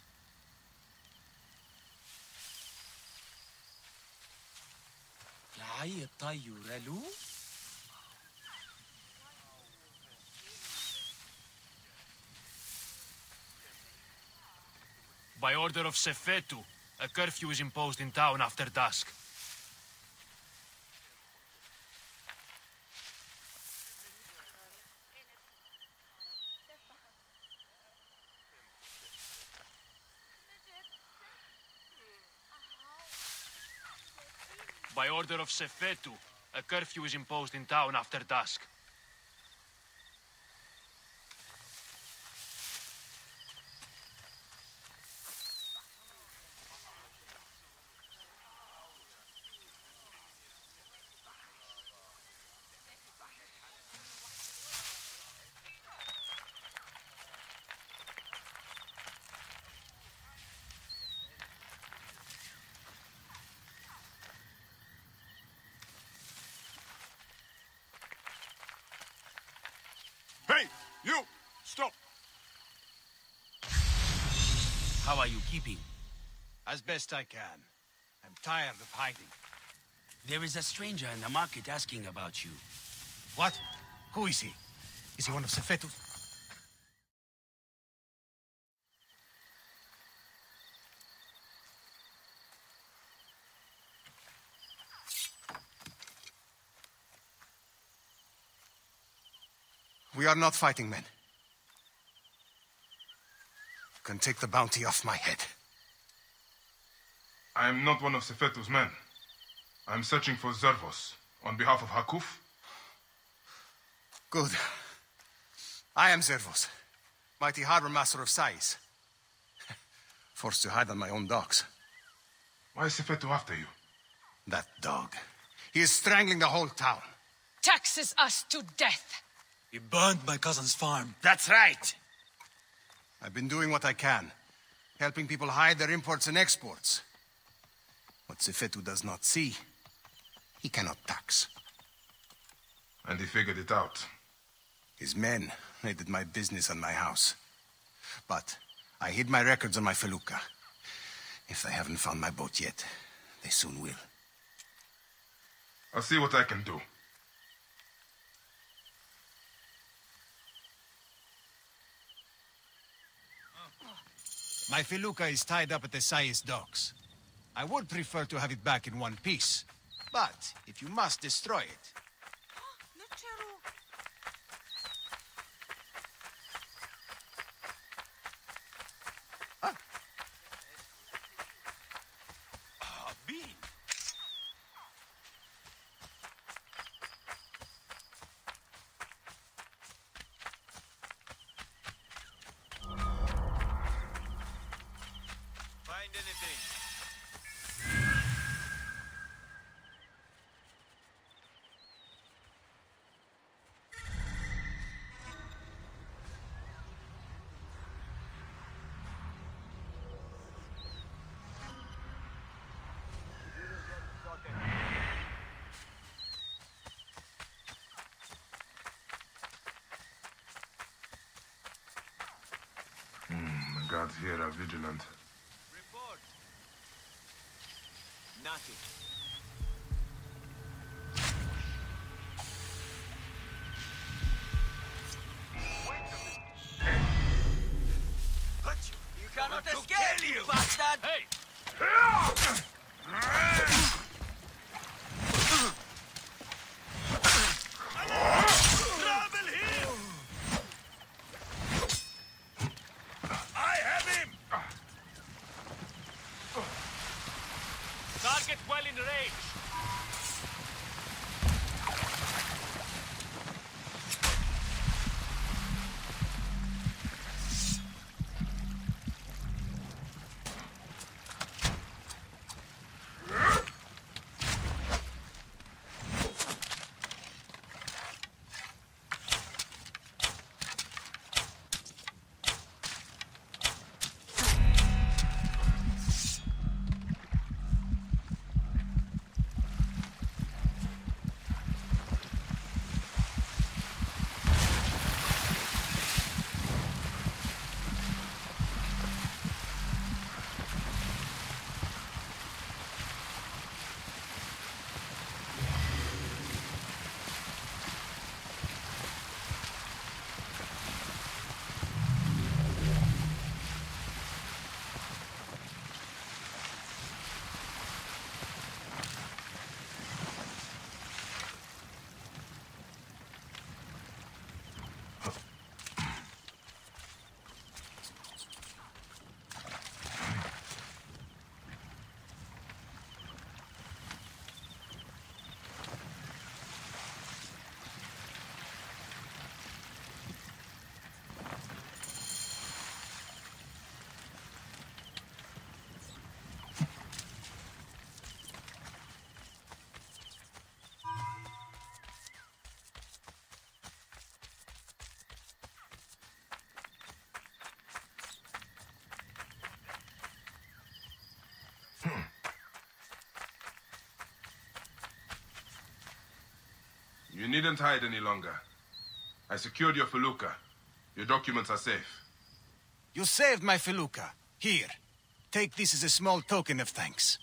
By order of Sefetu, a curfew is imposed in town after dusk. By order of Sefetu, a curfew is imposed in town after dusk. Hey, you! Stop! How are you keeping? As best I can. I'm tired of hiding. There is a stranger in the market asking about you. What? Who is he? Is he one of Sefetu's? We are not fighting men. You can take the bounty off my head. I am not one of Sefetu's men. I am searching for Zervos on behalf of Hakuf. Good. I am Zervos, mighty harbor master of Sais. Forced to hide on my own docks. Why is Sefetu after you? That dog. He is strangling the whole town. Taxes us to death. He burned my cousin's farm. That's right. I've been doing what I can, helping people hide their imports and exports. What Sefetu does not see, he cannot tax. And he figured it out. His men raided my business and my house. But I hid my records on my felucca. If they haven't found my boat yet, they soon will. I'll see what I can do. My felucca is tied up at the Sais docks. I would prefer to have it back in one piece. But if you must destroy it... The guards here are vigilant. Report. Nothing. You cannot escape, you bastard! Hey! Target well in range. needn't hide any longer. I secured your felucca. Your documents are safe. You saved my felucca. Here, take this as a small token of thanks.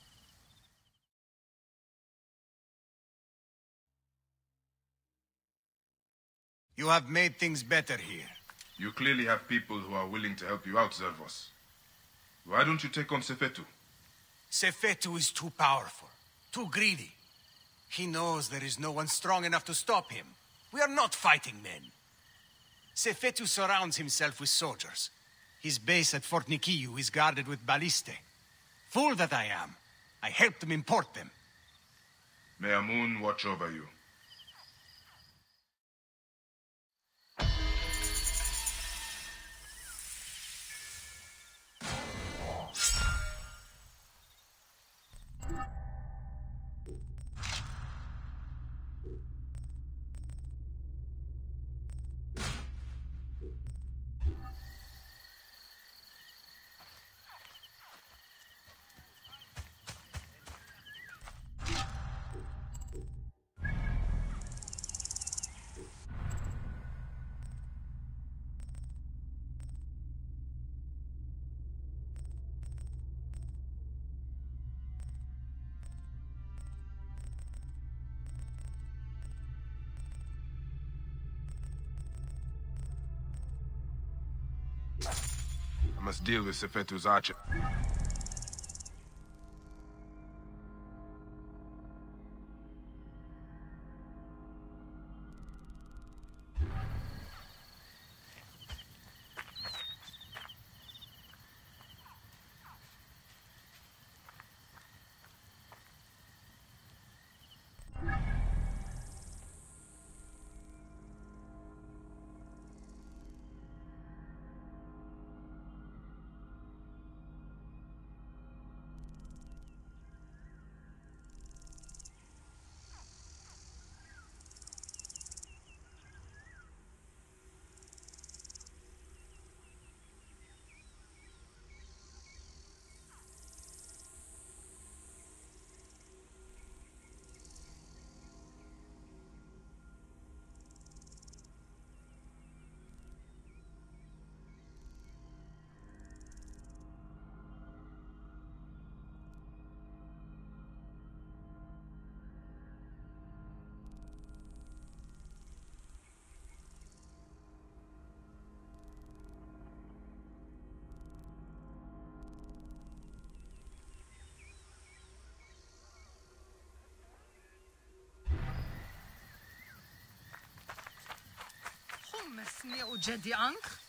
You have made things better here. You clearly have people who are willing to help you out, Zervos. Why don't you take on Sefetu? Sefetu is too powerful, too greedy. He knows there is no one strong enough to stop him. We are not fighting men. Sefetu surrounds himself with soldiers. His base at Fort Nikiu is guarded with ballistae. Fool that I am. I helped him import them. May Amun watch over you. I must deal with Sefetu's archer. مسني وجدي أنخ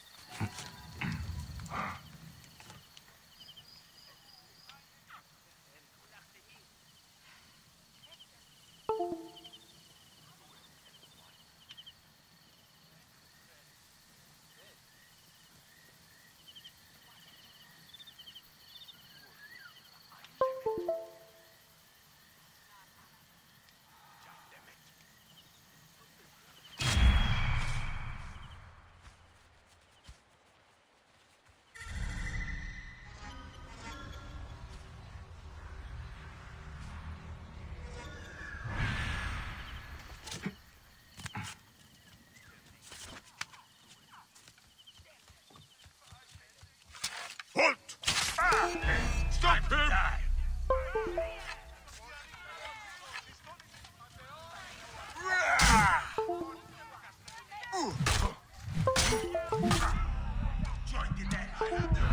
Halt! Stop him! Join the dead. I have the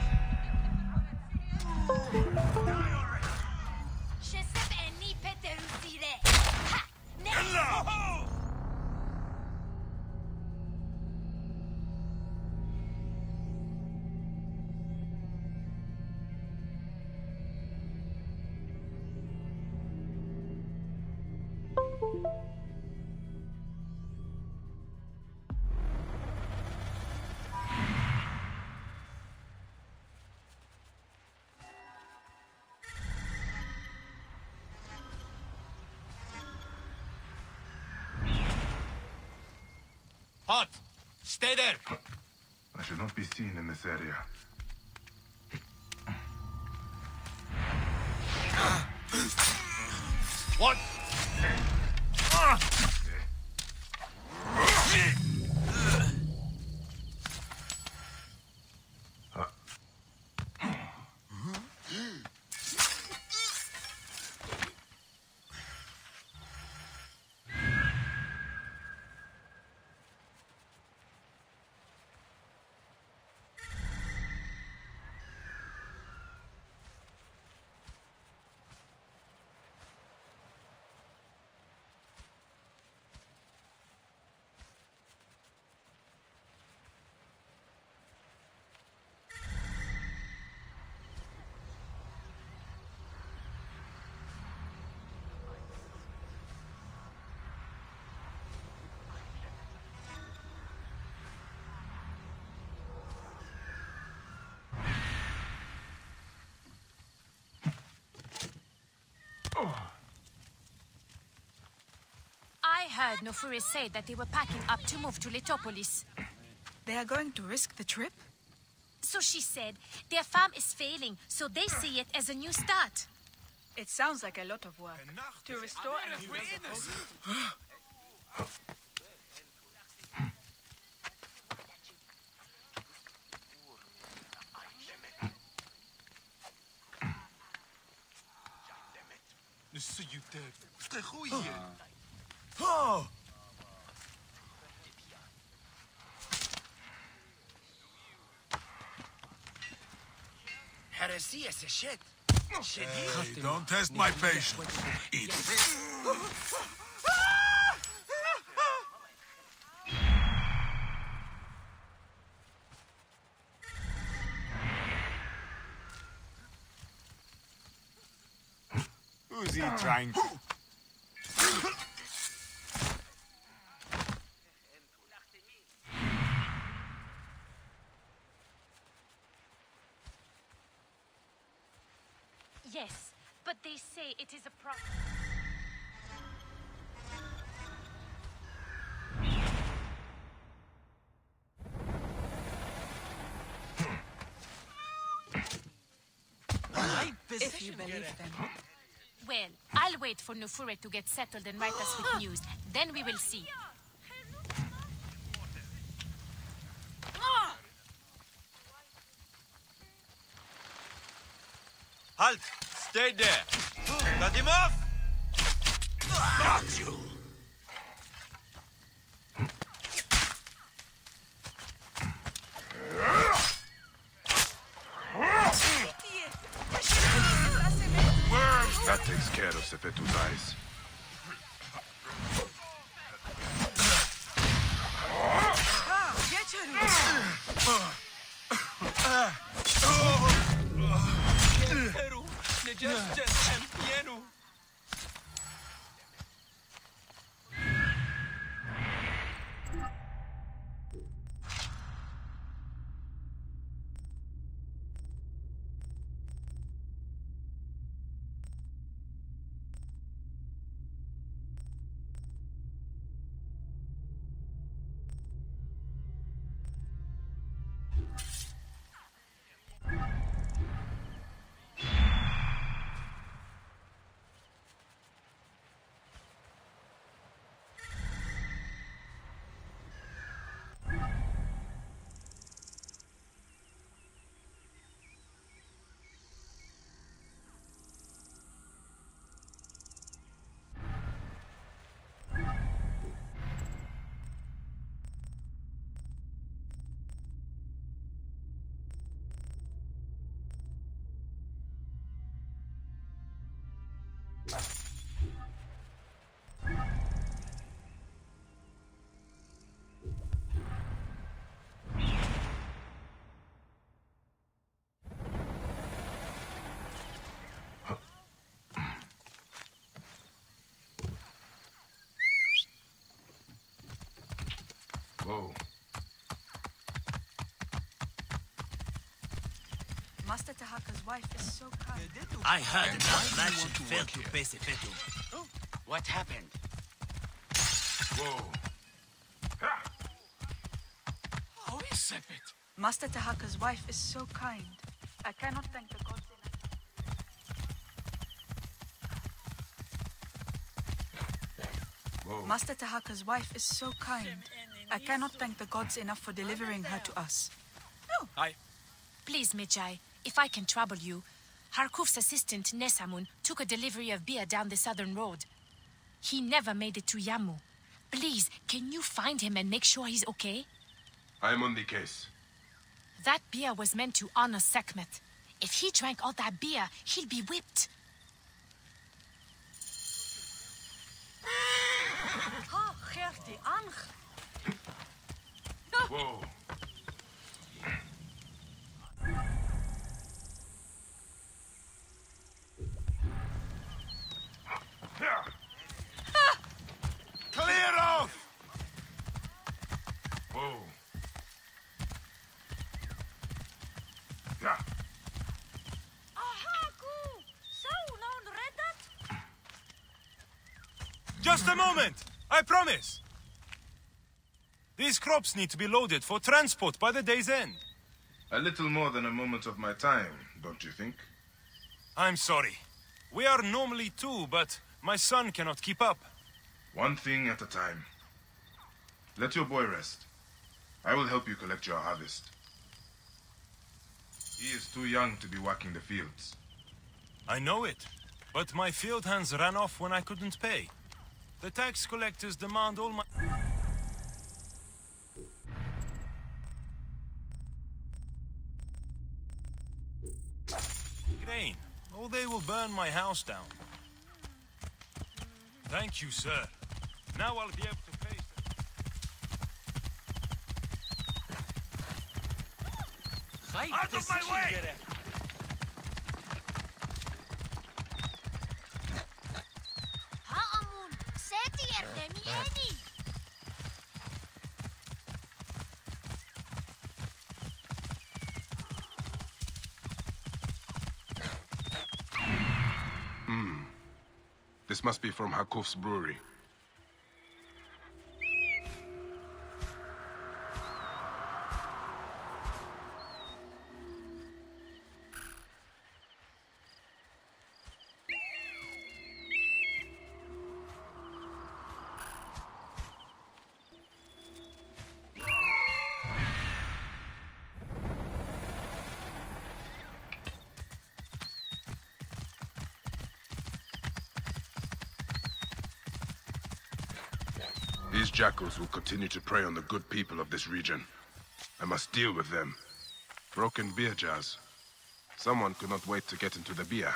right. Shesep eni peterusire. Ha! Hello! Halt! Stay there! I should not be seen in this area. What? I heard Nofuri say that they were packing up to move to Letopolis. They are going to risk the trip? So she said their farm is failing, so they see it as a new start. It sounds like a lot of work. To restore and Oh! Heresy is a shit. Hey, don't test my patience. Eat it. Who's he trying to... Yes, but they say it is a problem. If you believe them. Well, I'll wait for Nofuri to get settled and write us with news. Then we will see. Halt! Stay there! Cut him off! Got you! Worms! That takes care of Sefetu's eyes. Whoa. Master Tahaka's wife is so kind. I heard that merchant failed to pay Sefetu. What happened? Whoa. How is Sepet? Master Tahaka's wife is so kind. I cannot thank the gods enough. Master Tahaka's wife is so kind. I cannot thank the gods enough for delivering her to us. I... Please, Medjay, if I can trouble you, Harkuf's assistant, Nesamun, took a delivery of beer down the southern road. He never made it to Yamu. Please, can you find him and make sure he's okay? I'm on the case. That beer was meant to honor Sekhmet. If he drank all that beer, he'll be whipped. Whoa. Clear off! Whoa. Yeah. Just a moment! I promise! These crops need to be loaded for transport by the day's end. A little more than a moment of my time, don't you think? I'm sorry. We are normally two, but my son cannot keep up. One thing at a time. Let your boy rest. I will help you collect your harvest. He is too young to be working the fields. I know it, but my field hands ran off when I couldn't pay. The tax collectors demand all my... grain, or they will burn my house down. Thank you, sir. Now I'll be able to pay... Out of my way! Haamun, seti erdemieni. Hmm. This must be from Hakuf's brewery. These jackals will continue to prey on the good people of this region. I must deal with them. Broken beer jars. Someone could not wait to get into the beer.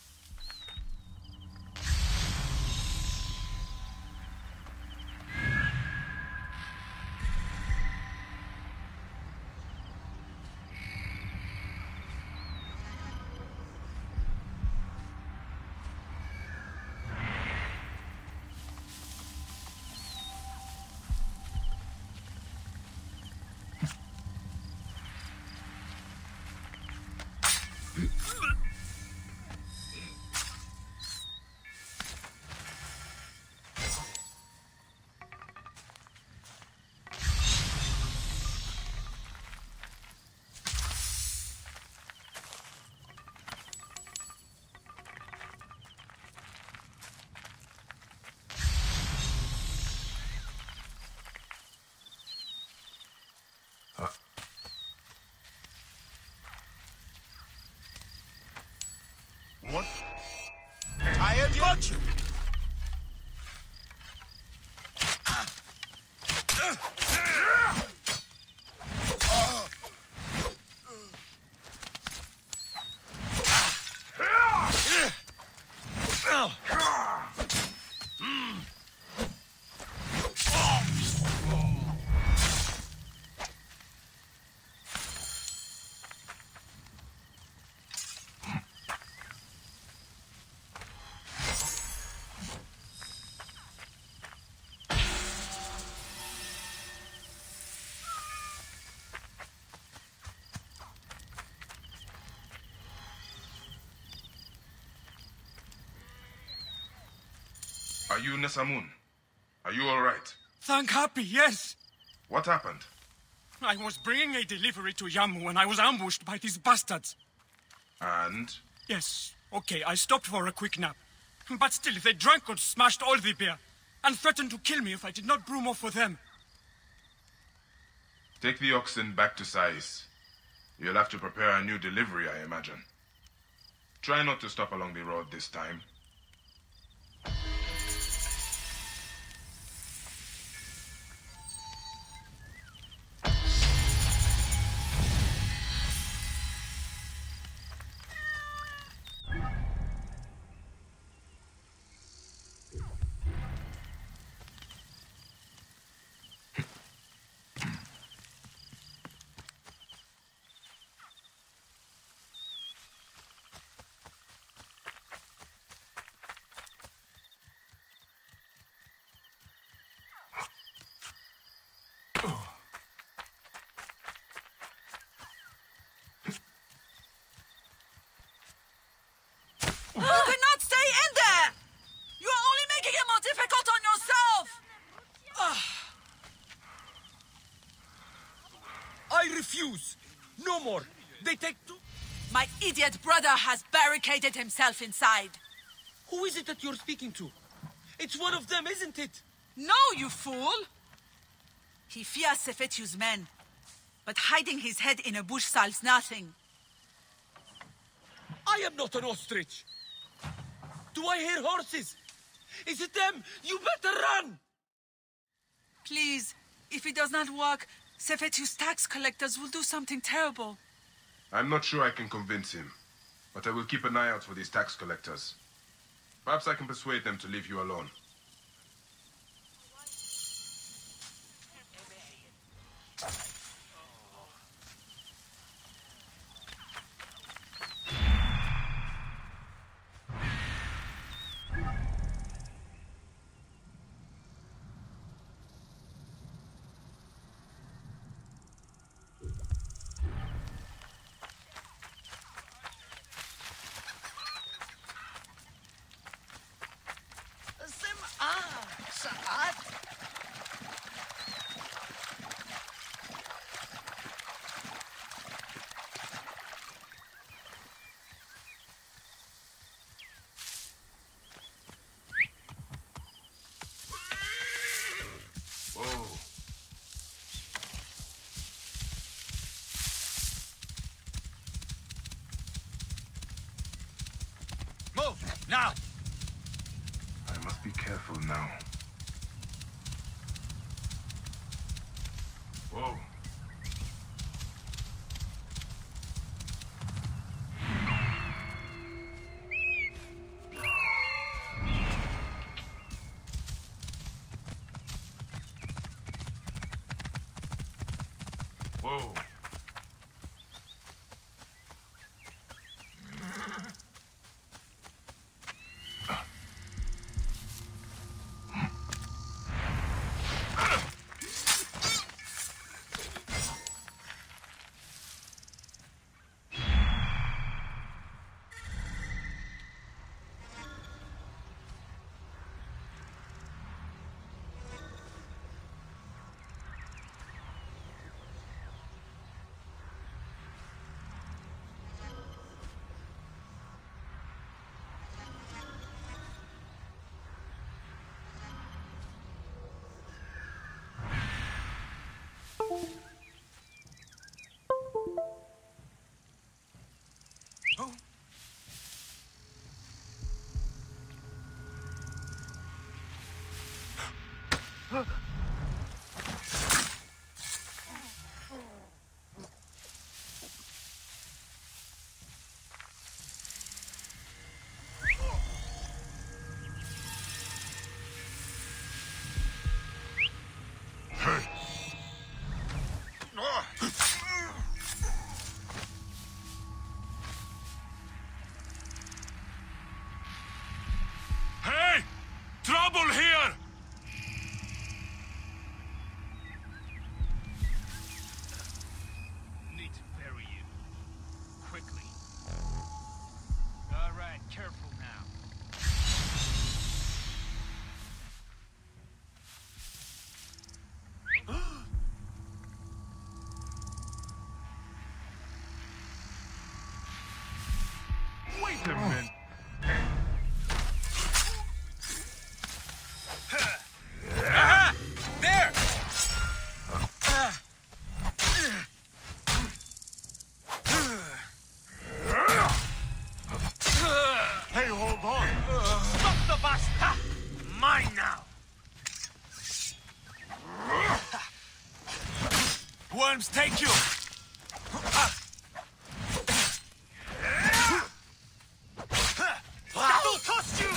What? I have got you! Are you Nesamun? Are you all right? Thank Happy, yes. What happened? I was bringing a delivery to Yamu when I was ambushed by these bastards. And? Yes, okay, I stopped for a quick nap. But still, they drank and smashed all the beer. and threatened to kill me if I did not brew more for them. Take the oxen back to Sais. You'll have to prepare a new delivery, I imagine. Try not to stop along the road this time. You cannot stay in there! You are only making it more difficult on yourself! I refuse. No more. They take two. My idiot brother has barricaded himself inside. Who is it that you're speaking to? It's one of them, isn't it? No, you fool! He fears Sefetu's men, but hiding his head in a bush solves nothing. I am not an ostrich. Do I hear horses? Is it them? You better run! Please, if it does not work, Sefetu's tax collectors will do something terrible. I'm not sure I can convince him, but I will keep an eye out for these tax collectors. Perhaps I can persuade them to leave you alone. Move, now! I must be careful now. Whoa. Whoa. Hey! Trouble here! Worms take you! That'll cost you!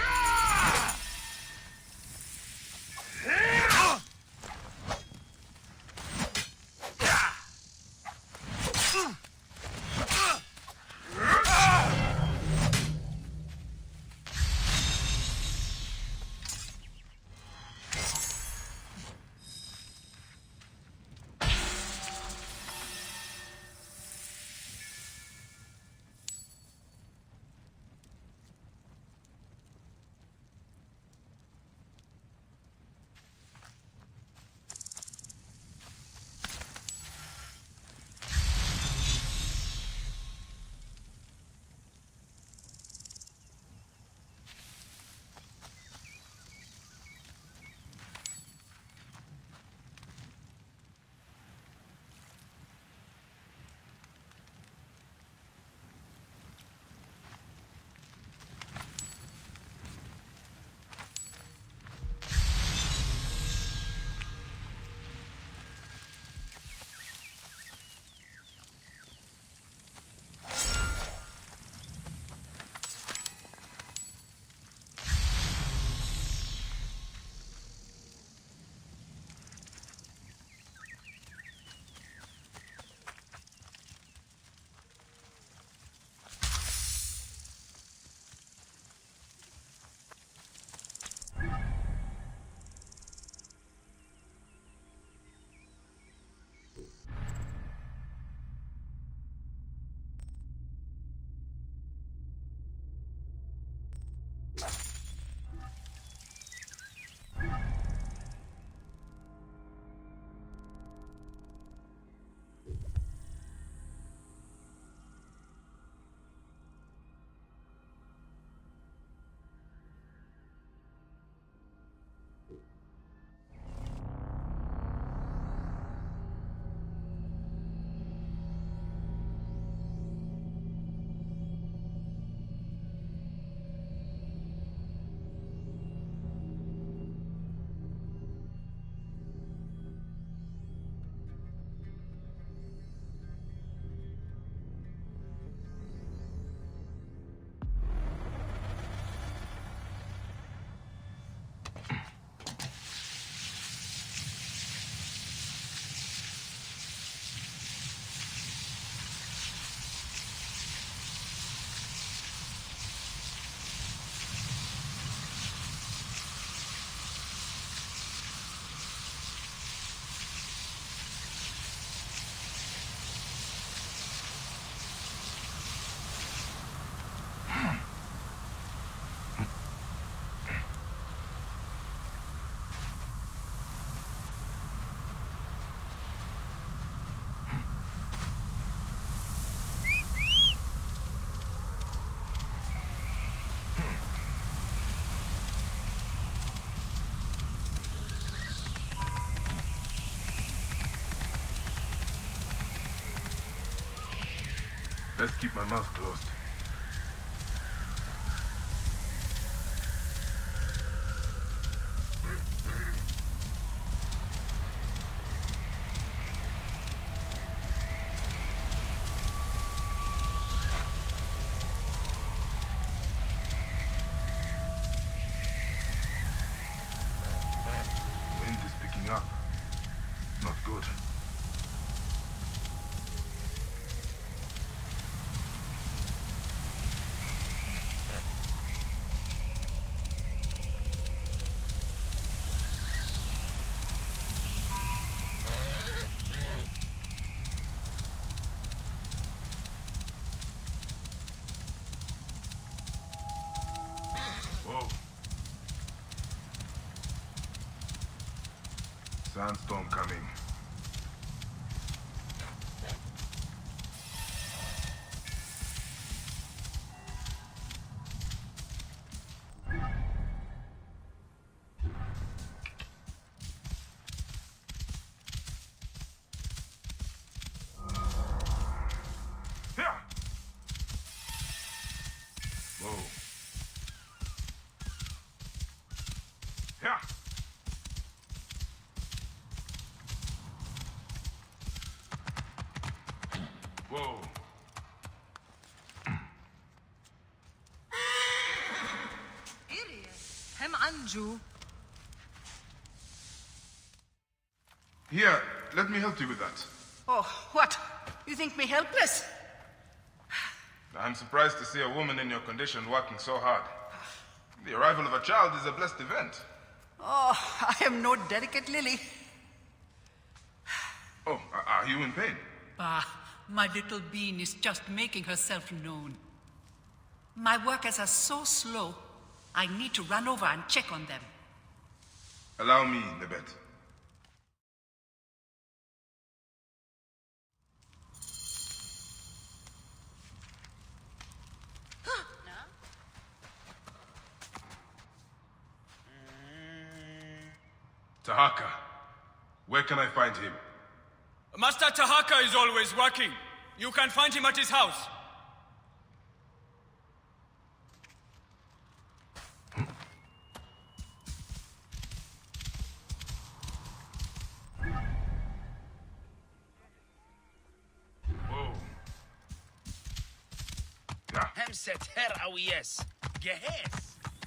Let's keep my mouth closed. Wind is picking up. Not good. Whoa. Sandstorm coming. Yeah. Whoa. Yeah. Whoa. Hem Anju. Here, let me help you with that. Oh, what? You think me helpless? I'm surprised to see a woman in your condition working so hard. The arrival of a child is a blessed event. Oh, I am no delicate lily. Oh, are you in pain? Bah, my little bean is just making herself known. My workers are so slow, I need to run over and check on them. Allow me, Nebet. Tahaka, where can I find him? Master Tahaka is always working. You can find him at his house. Whoa. Hemset her awiyes. Gehes.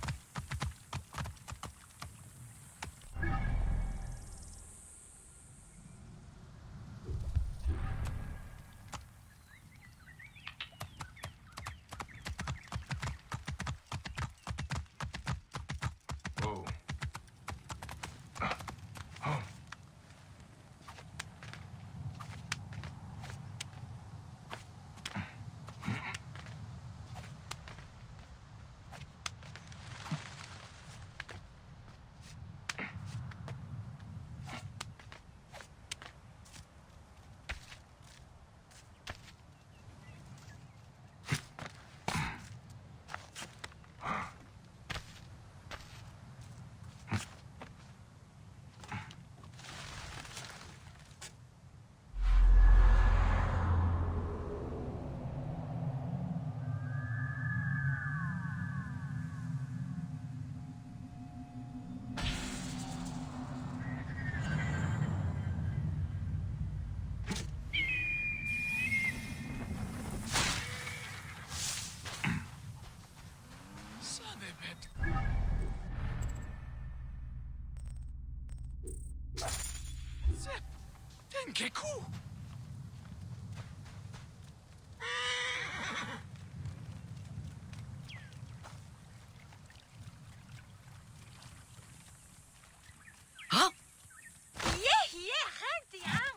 Tenkeku! Huh? Yeah, yeah, gaat die aan.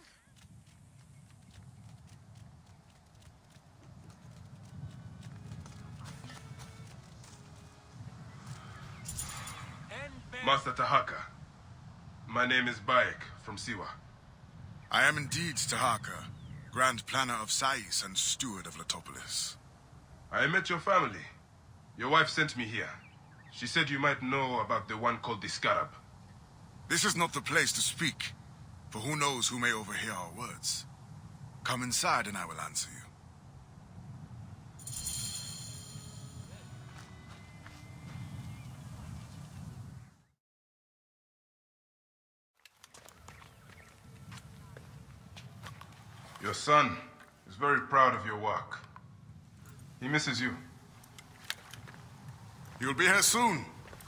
Master Tahaka, my name is Bayek from Siwa. I am indeed Tahaka, Grand Planner of Sais and Steward of Letopolis. I met your family. Your wife sent me here. She said you might know about the one called the Scarab. This is not the place to speak, for who knows who may overhear our words. Come inside and I will answer you. Your son is very proud of your work. He misses you. You'll be here soon.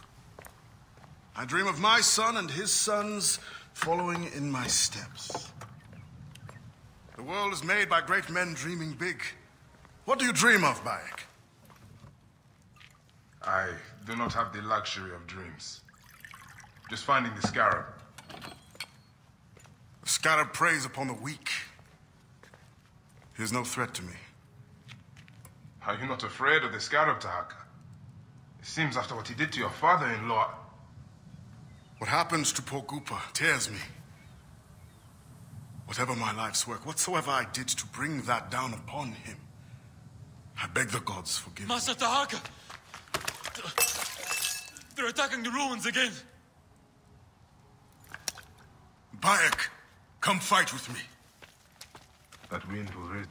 I dream of my son and his sons following in my steps. The world is made by great men dreaming big. What do you dream of, Bayek? I do not have the luxury of dreams. Just finding the Scarab. The Scarab preys upon the weak. He is no threat to me. Are you not afraid of the Scarab, Tahaka? It seems after what he did to your father-in-law... What happens to poor Gupa tears me. Whatever my life's work, whatsoever I did to bring that down upon him, I beg the gods forgive me. Master Tahaka! They're attacking the ruins again! Bayek, come fight with me. That wind will raise...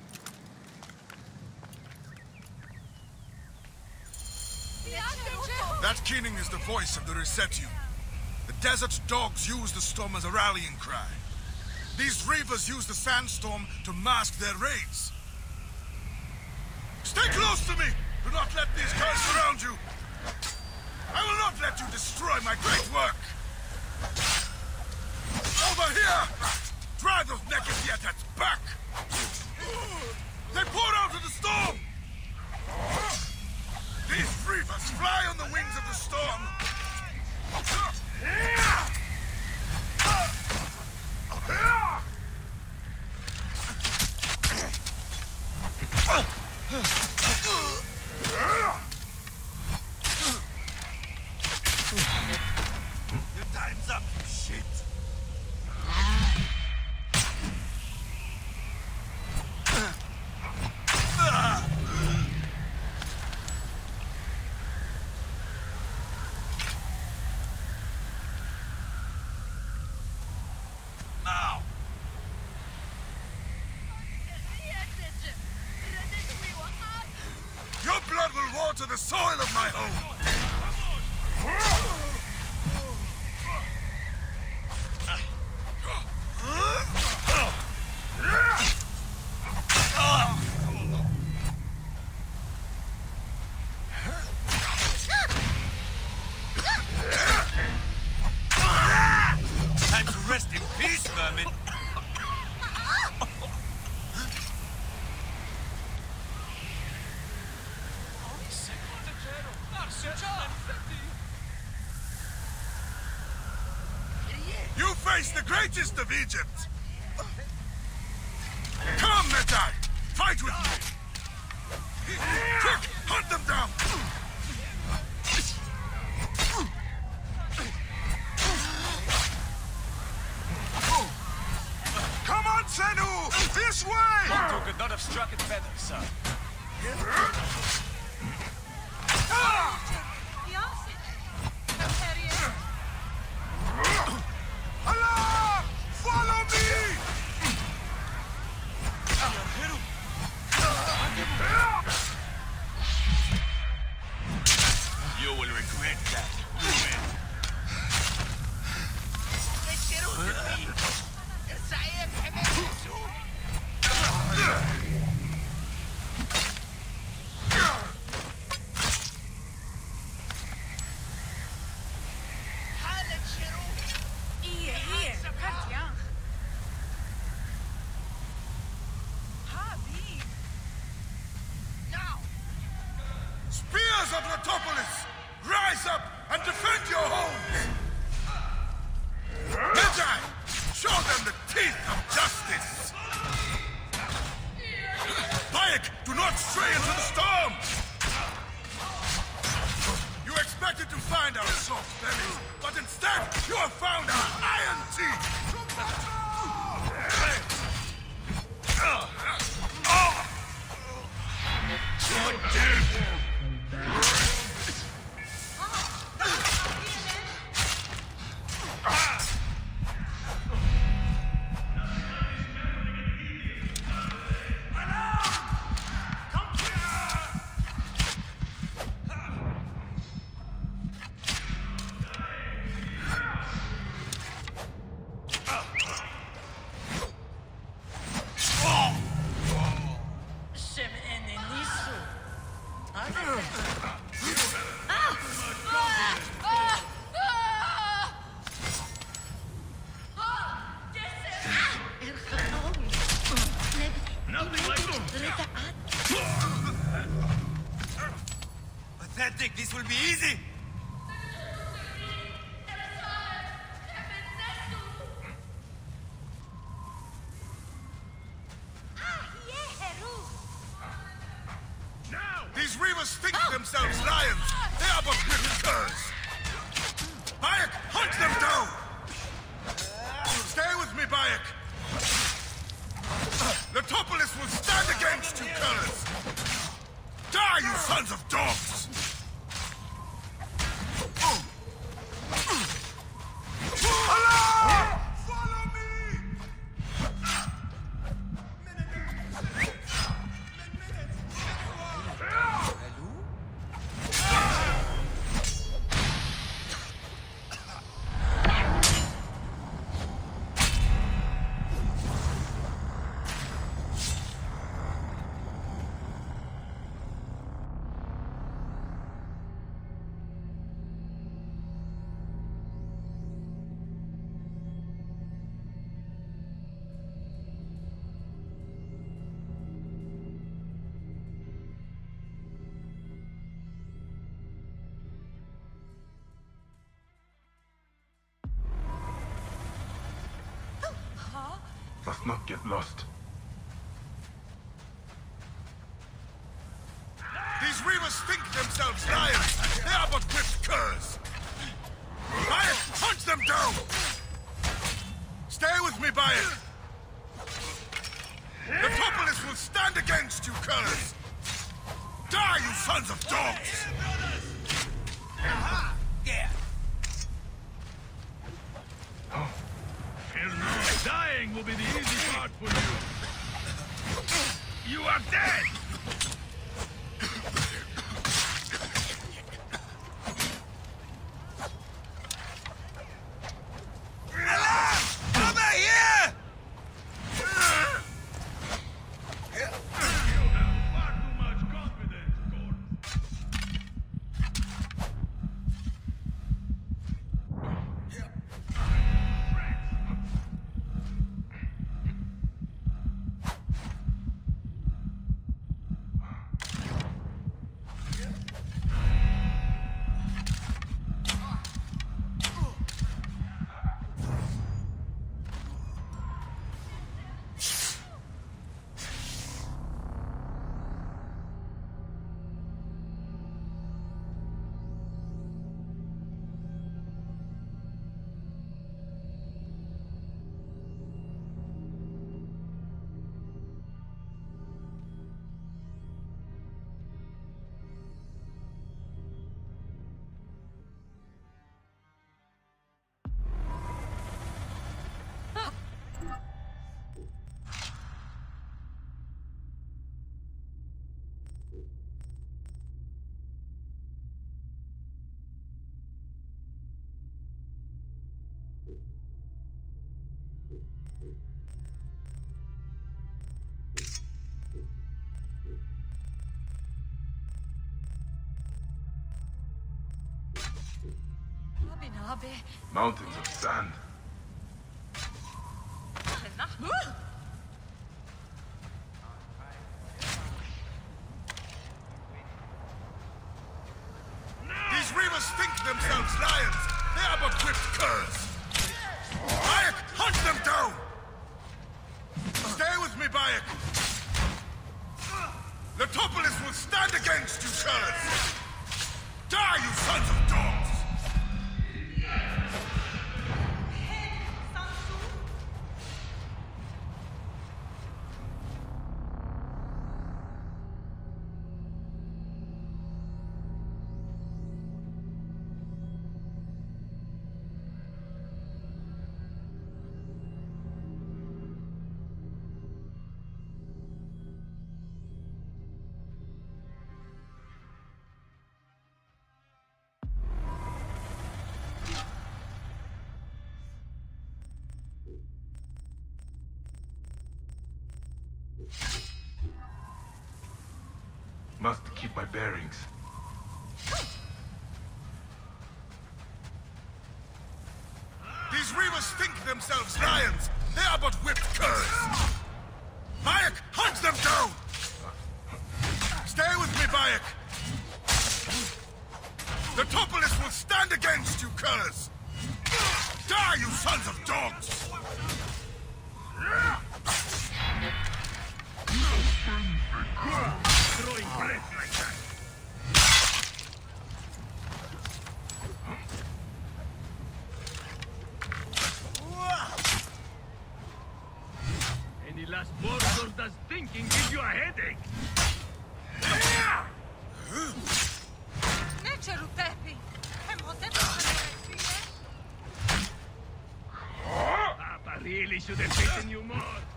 That keening is the voice of the Resetu. The desert dogs use the storm as a rallying cry. These reavers use the sandstorm to mask their raids. Stay close to me! Do not let these guys surround you! I will not let you destroy my great work! Over here! Drive those naked Yetats back! They poured out of the storm! These reavers fly on the wings of the storm! Your time's up, you shit! Now! Your blood will water the soil of my home! Time to rest in peace, vermin! You face the greatest of Egypt! Come, Medjay! Fight with me! Quick! Hunt them down! Come on, Senu! This way! Monto could not have struck it better, sir. Allah! Follow me! You will regret that. Spears of Letopolis! Rise up and defend your homes! Medjay! Show them the teeth of justice! Bayek, do not stray into the storm! You expected to find our soft bellies, but instead you have found our iron teeth! You're dead! Pathetic, this will be easy! These reavers think themselves lions! They are but little curs! Bayek, hunt them down! Stay with me, Bayek! Letopolis will stand against you curs! Die, you sons of dogs! Allah! Follow me! Ah! must not get lost. These reavers think themselves lions. They are but whipped curs. Bayek, hunt them down! Stay with me, Bayek. The Propolis will stand against you, curs. Die, you sons of dogs! Yeah. Fear not, dying will be the easy part for you. You are dead! Mountains of sand. These reavers think themselves lions. They are but whipped curs. Bayek, hunt them down! Stay with me, Bayek. The Propolis will stand against you, curs. Die, you sons of dogs! Must keep my bearings. These reavers think themselves lions. They are but whipped curs. Bayek, hunt them down! Stay with me, Bayek. The Propolis will stand against you, curs. Die, you sons of dogs! Throwing breath like that. Any last words or does thinking give you a headache? Papa really should have beaten you more.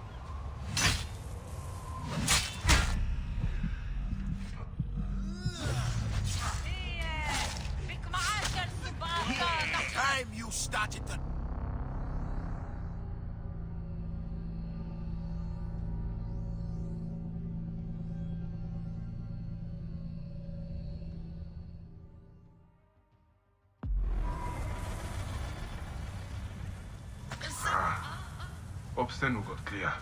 Time you started the... Ah, Obstenu got clear.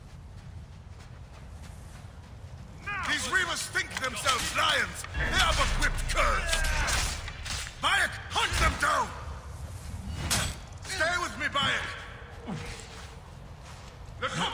These reavers think themselves lions. They are but whipped curs. Bayek, hunt them down! Stay with me, Bayek. The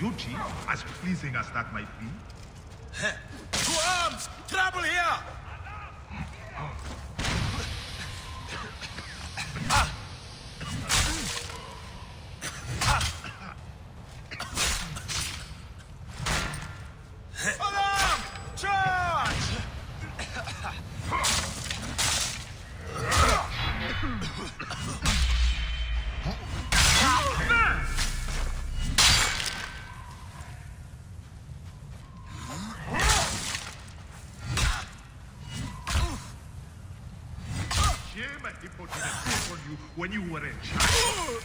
Gucci, as pleasing as that might be. To arms! Trouble here! Alarm! Charge! Shame at Hippo didn't take on you when you were a child.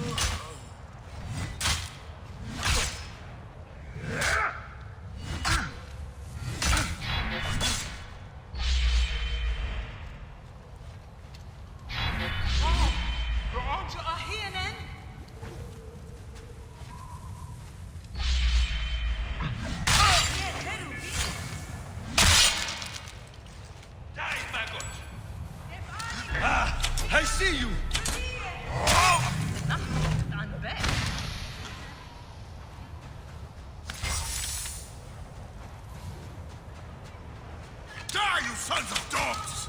I see you! Die, you sons of dogs!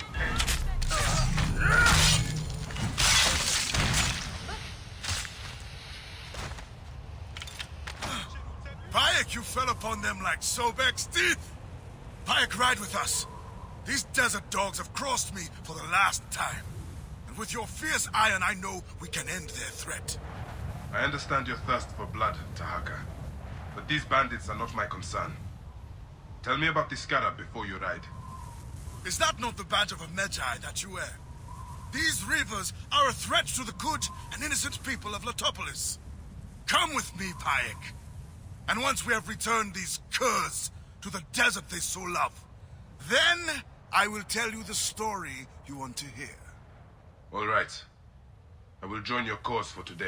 Bayek, you fell upon them like Sobek's teeth! Bayek, ride with us. These desert dogs have crossed me for the last time. And with your fierce iron, I know we can end their threat. I understand your thirst for blood, Tahaka. But these bandits are not my concern. Tell me about the scarab before you ride. Is that not the badge of a Medjay that you wear? These reavers are a threat to the good and innocent people of Letopolis. Come with me, Bayek. And once we have returned these curs to the desert they so love, then I will tell you the story you want to hear. All right. I will join your cause for today.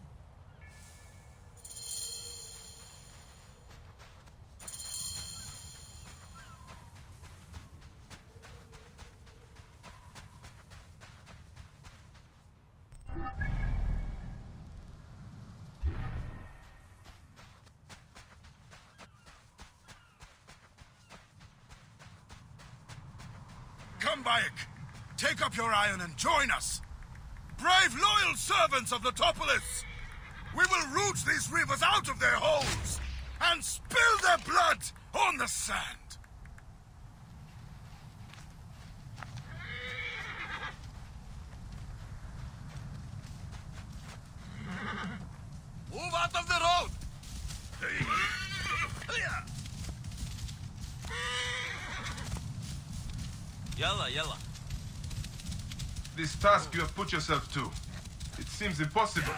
Come, Bayek. Take up your iron and join us. Brave, loyal servants of Letopolis! We will root these reavers out of their holes and spill their blood on the sand. Move out of the road! Yalla, yalla. This task you have put yourself to, it seems impossible.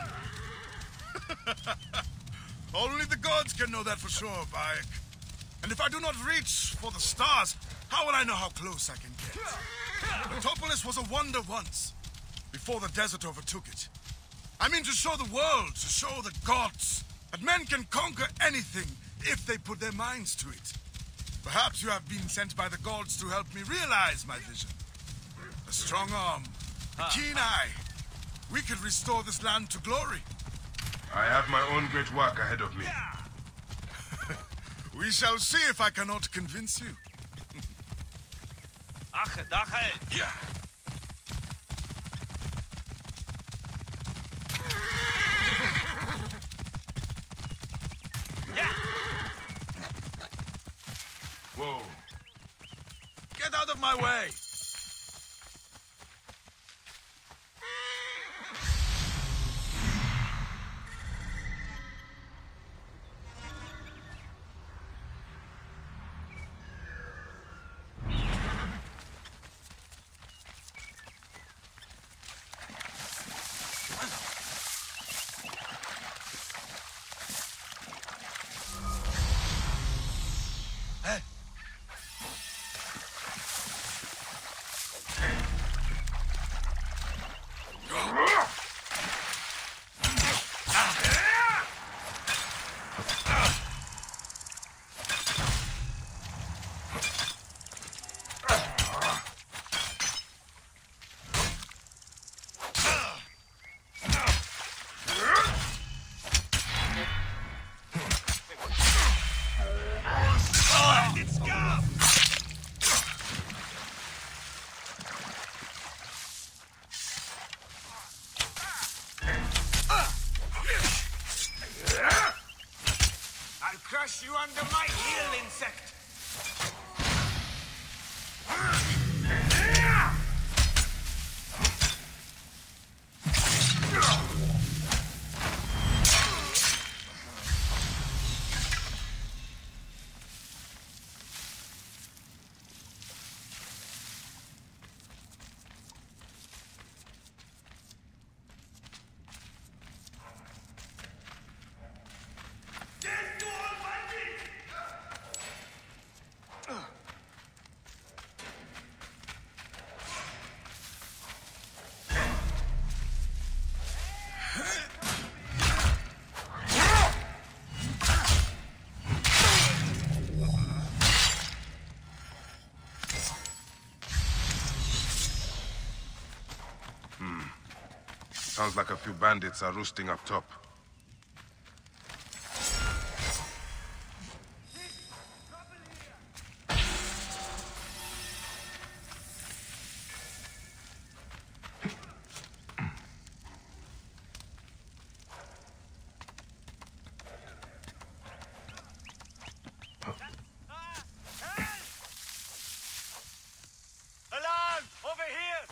Only the gods can know that for sure, Bayek. And if I do not reach for the stars, how will I know how close I can get? Letopolis was a wonder once, before the desert overtook it. I mean to show the world, to show the gods, that men can conquer anything if they put their minds to it. Perhaps you have been sent by the gods to help me realize my vision. A strong arm, a keen eye. We could restore this land to glory. I have my own great work ahead of me. We shall see if I cannot convince you. Yeah. Whoa. Get out of my way! crush you under my heel, insect! Sounds like a few bandits are roosting up top. Alan! Over here!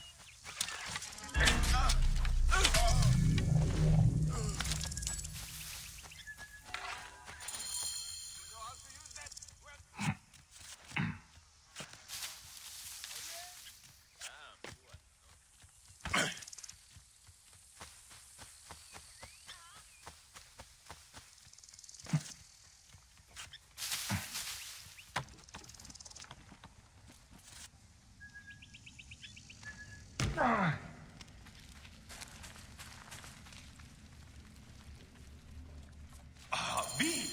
Ah, me!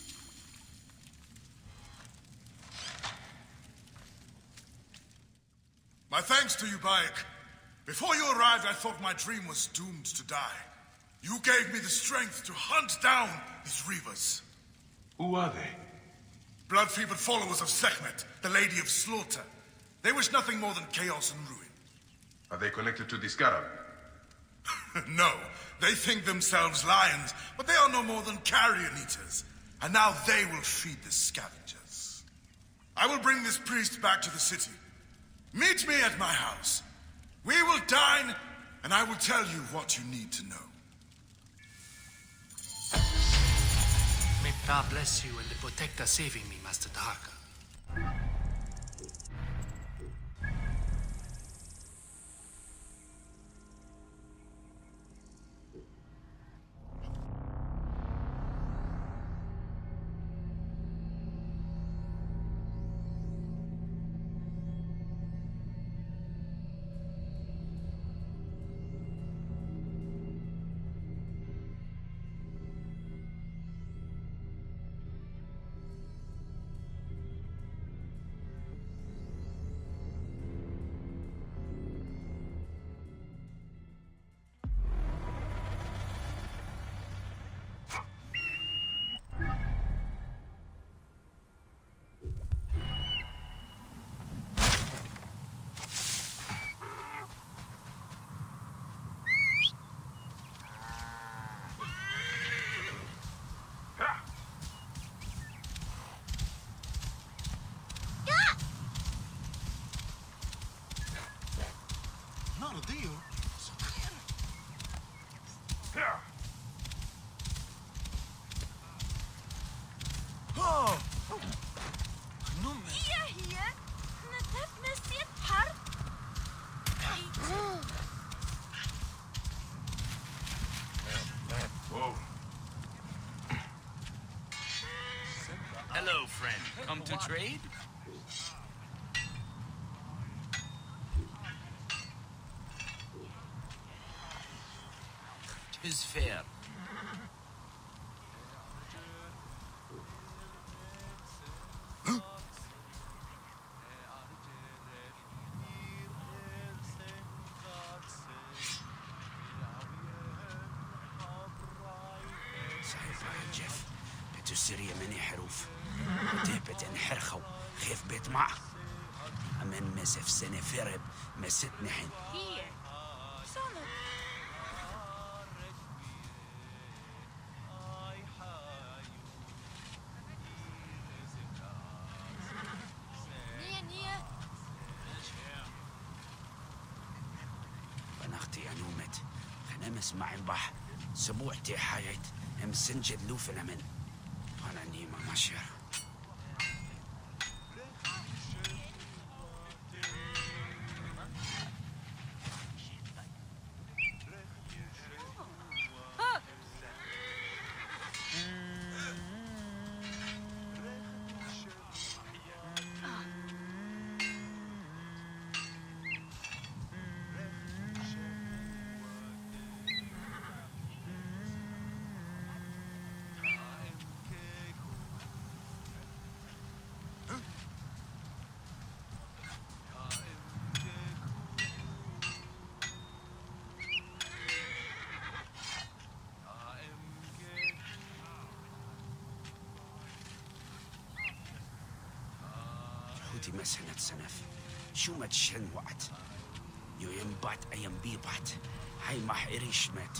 My thanks to you, Bayek. Before you arrived, I thought my dream was doomed to die. You gave me the strength to hunt down these Reavers. Who are they? Blood-fevered followers of Sekhmet, the Lady of Slaughter. They wish nothing more than chaos and ruin. Are they connected to the Scarab? No, they think themselves lions, but they are no more than carrion eaters. And now they will feed the scavengers. I will bring this priest back to the city. Meet me at my house. We will dine, and I will tell you what you need to know. May God bless you and the protector saving me, Master Tarka. Hello, friend. Come to trade? Tis fair. جيف بيتو سرية مني حروف وتهبت انحرخو خيف بيت معه أمن مسف سنة فرب مست نحن تي أنومت خنمس معي بح سبوع تي حيات هم سنجد لو فلمن أنا نيمة ماشير مسنة سنف شو ما تشن وقت يو ينبات ايام بيبات هاي ما حريش مات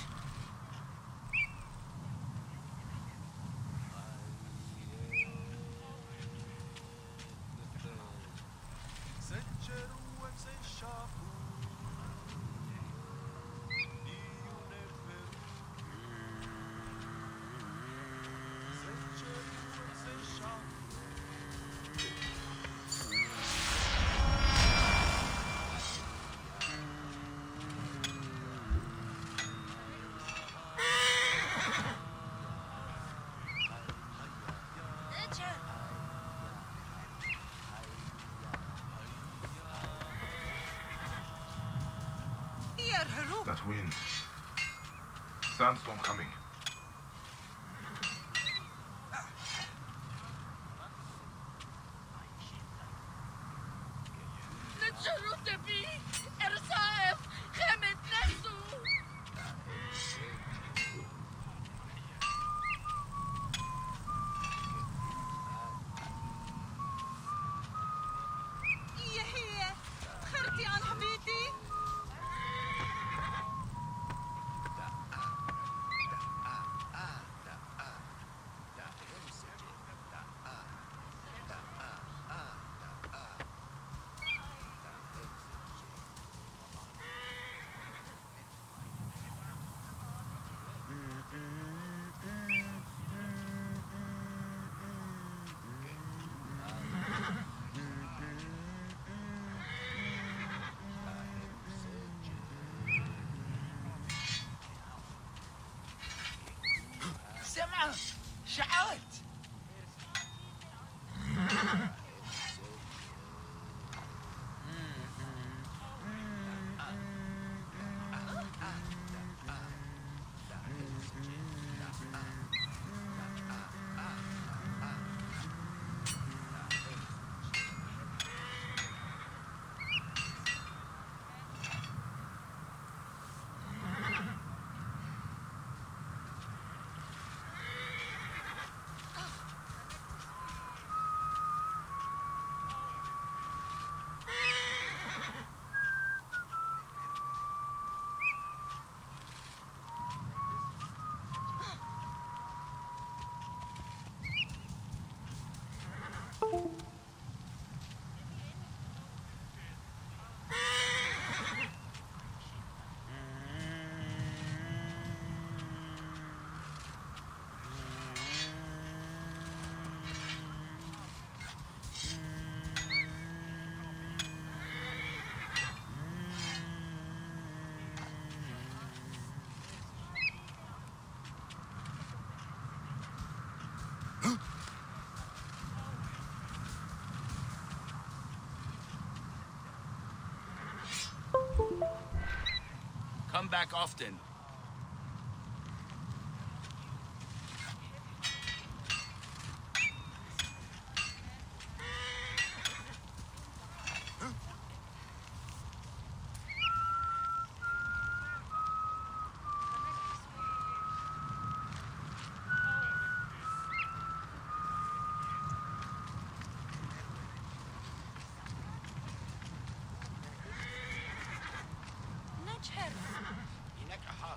That wind. Sandstorm coming. شعرت Come back often. إنك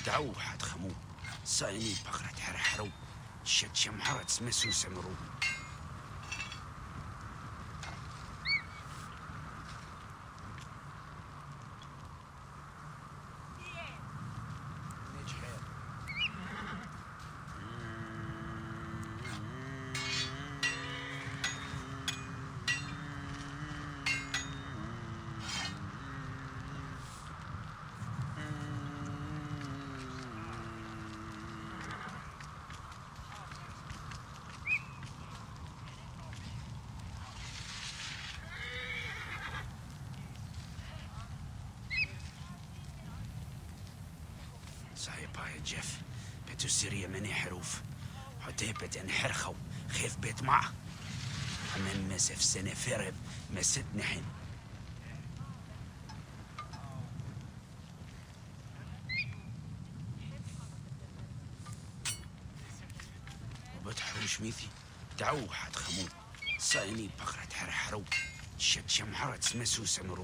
دعو حد خمو سايني بقرة حرحرو شد شمحرة سمسو سمرو صايبا يا جيف بيتو سيريا مني حروف حتى بيت انحرخو خيف بيت معه من مسف سنة فرب مسد نحن وبتحروش ميثي دعو حد خمو صايني بقرة حرحرو شد شمحرة سمسو سمرو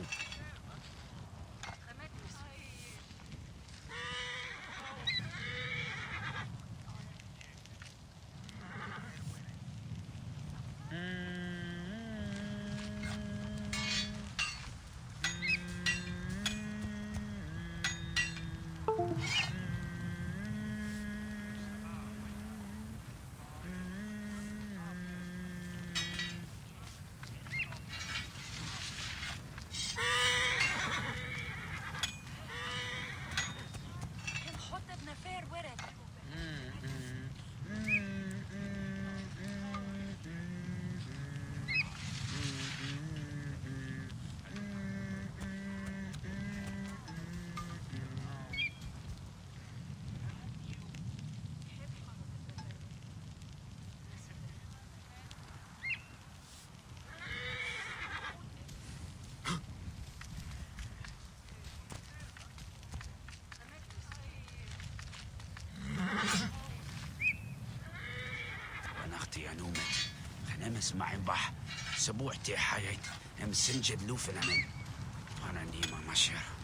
يا نومت خنمس معي بح سبوعتي حياة هم سنجد لوف الأمن وانا نيمة مشير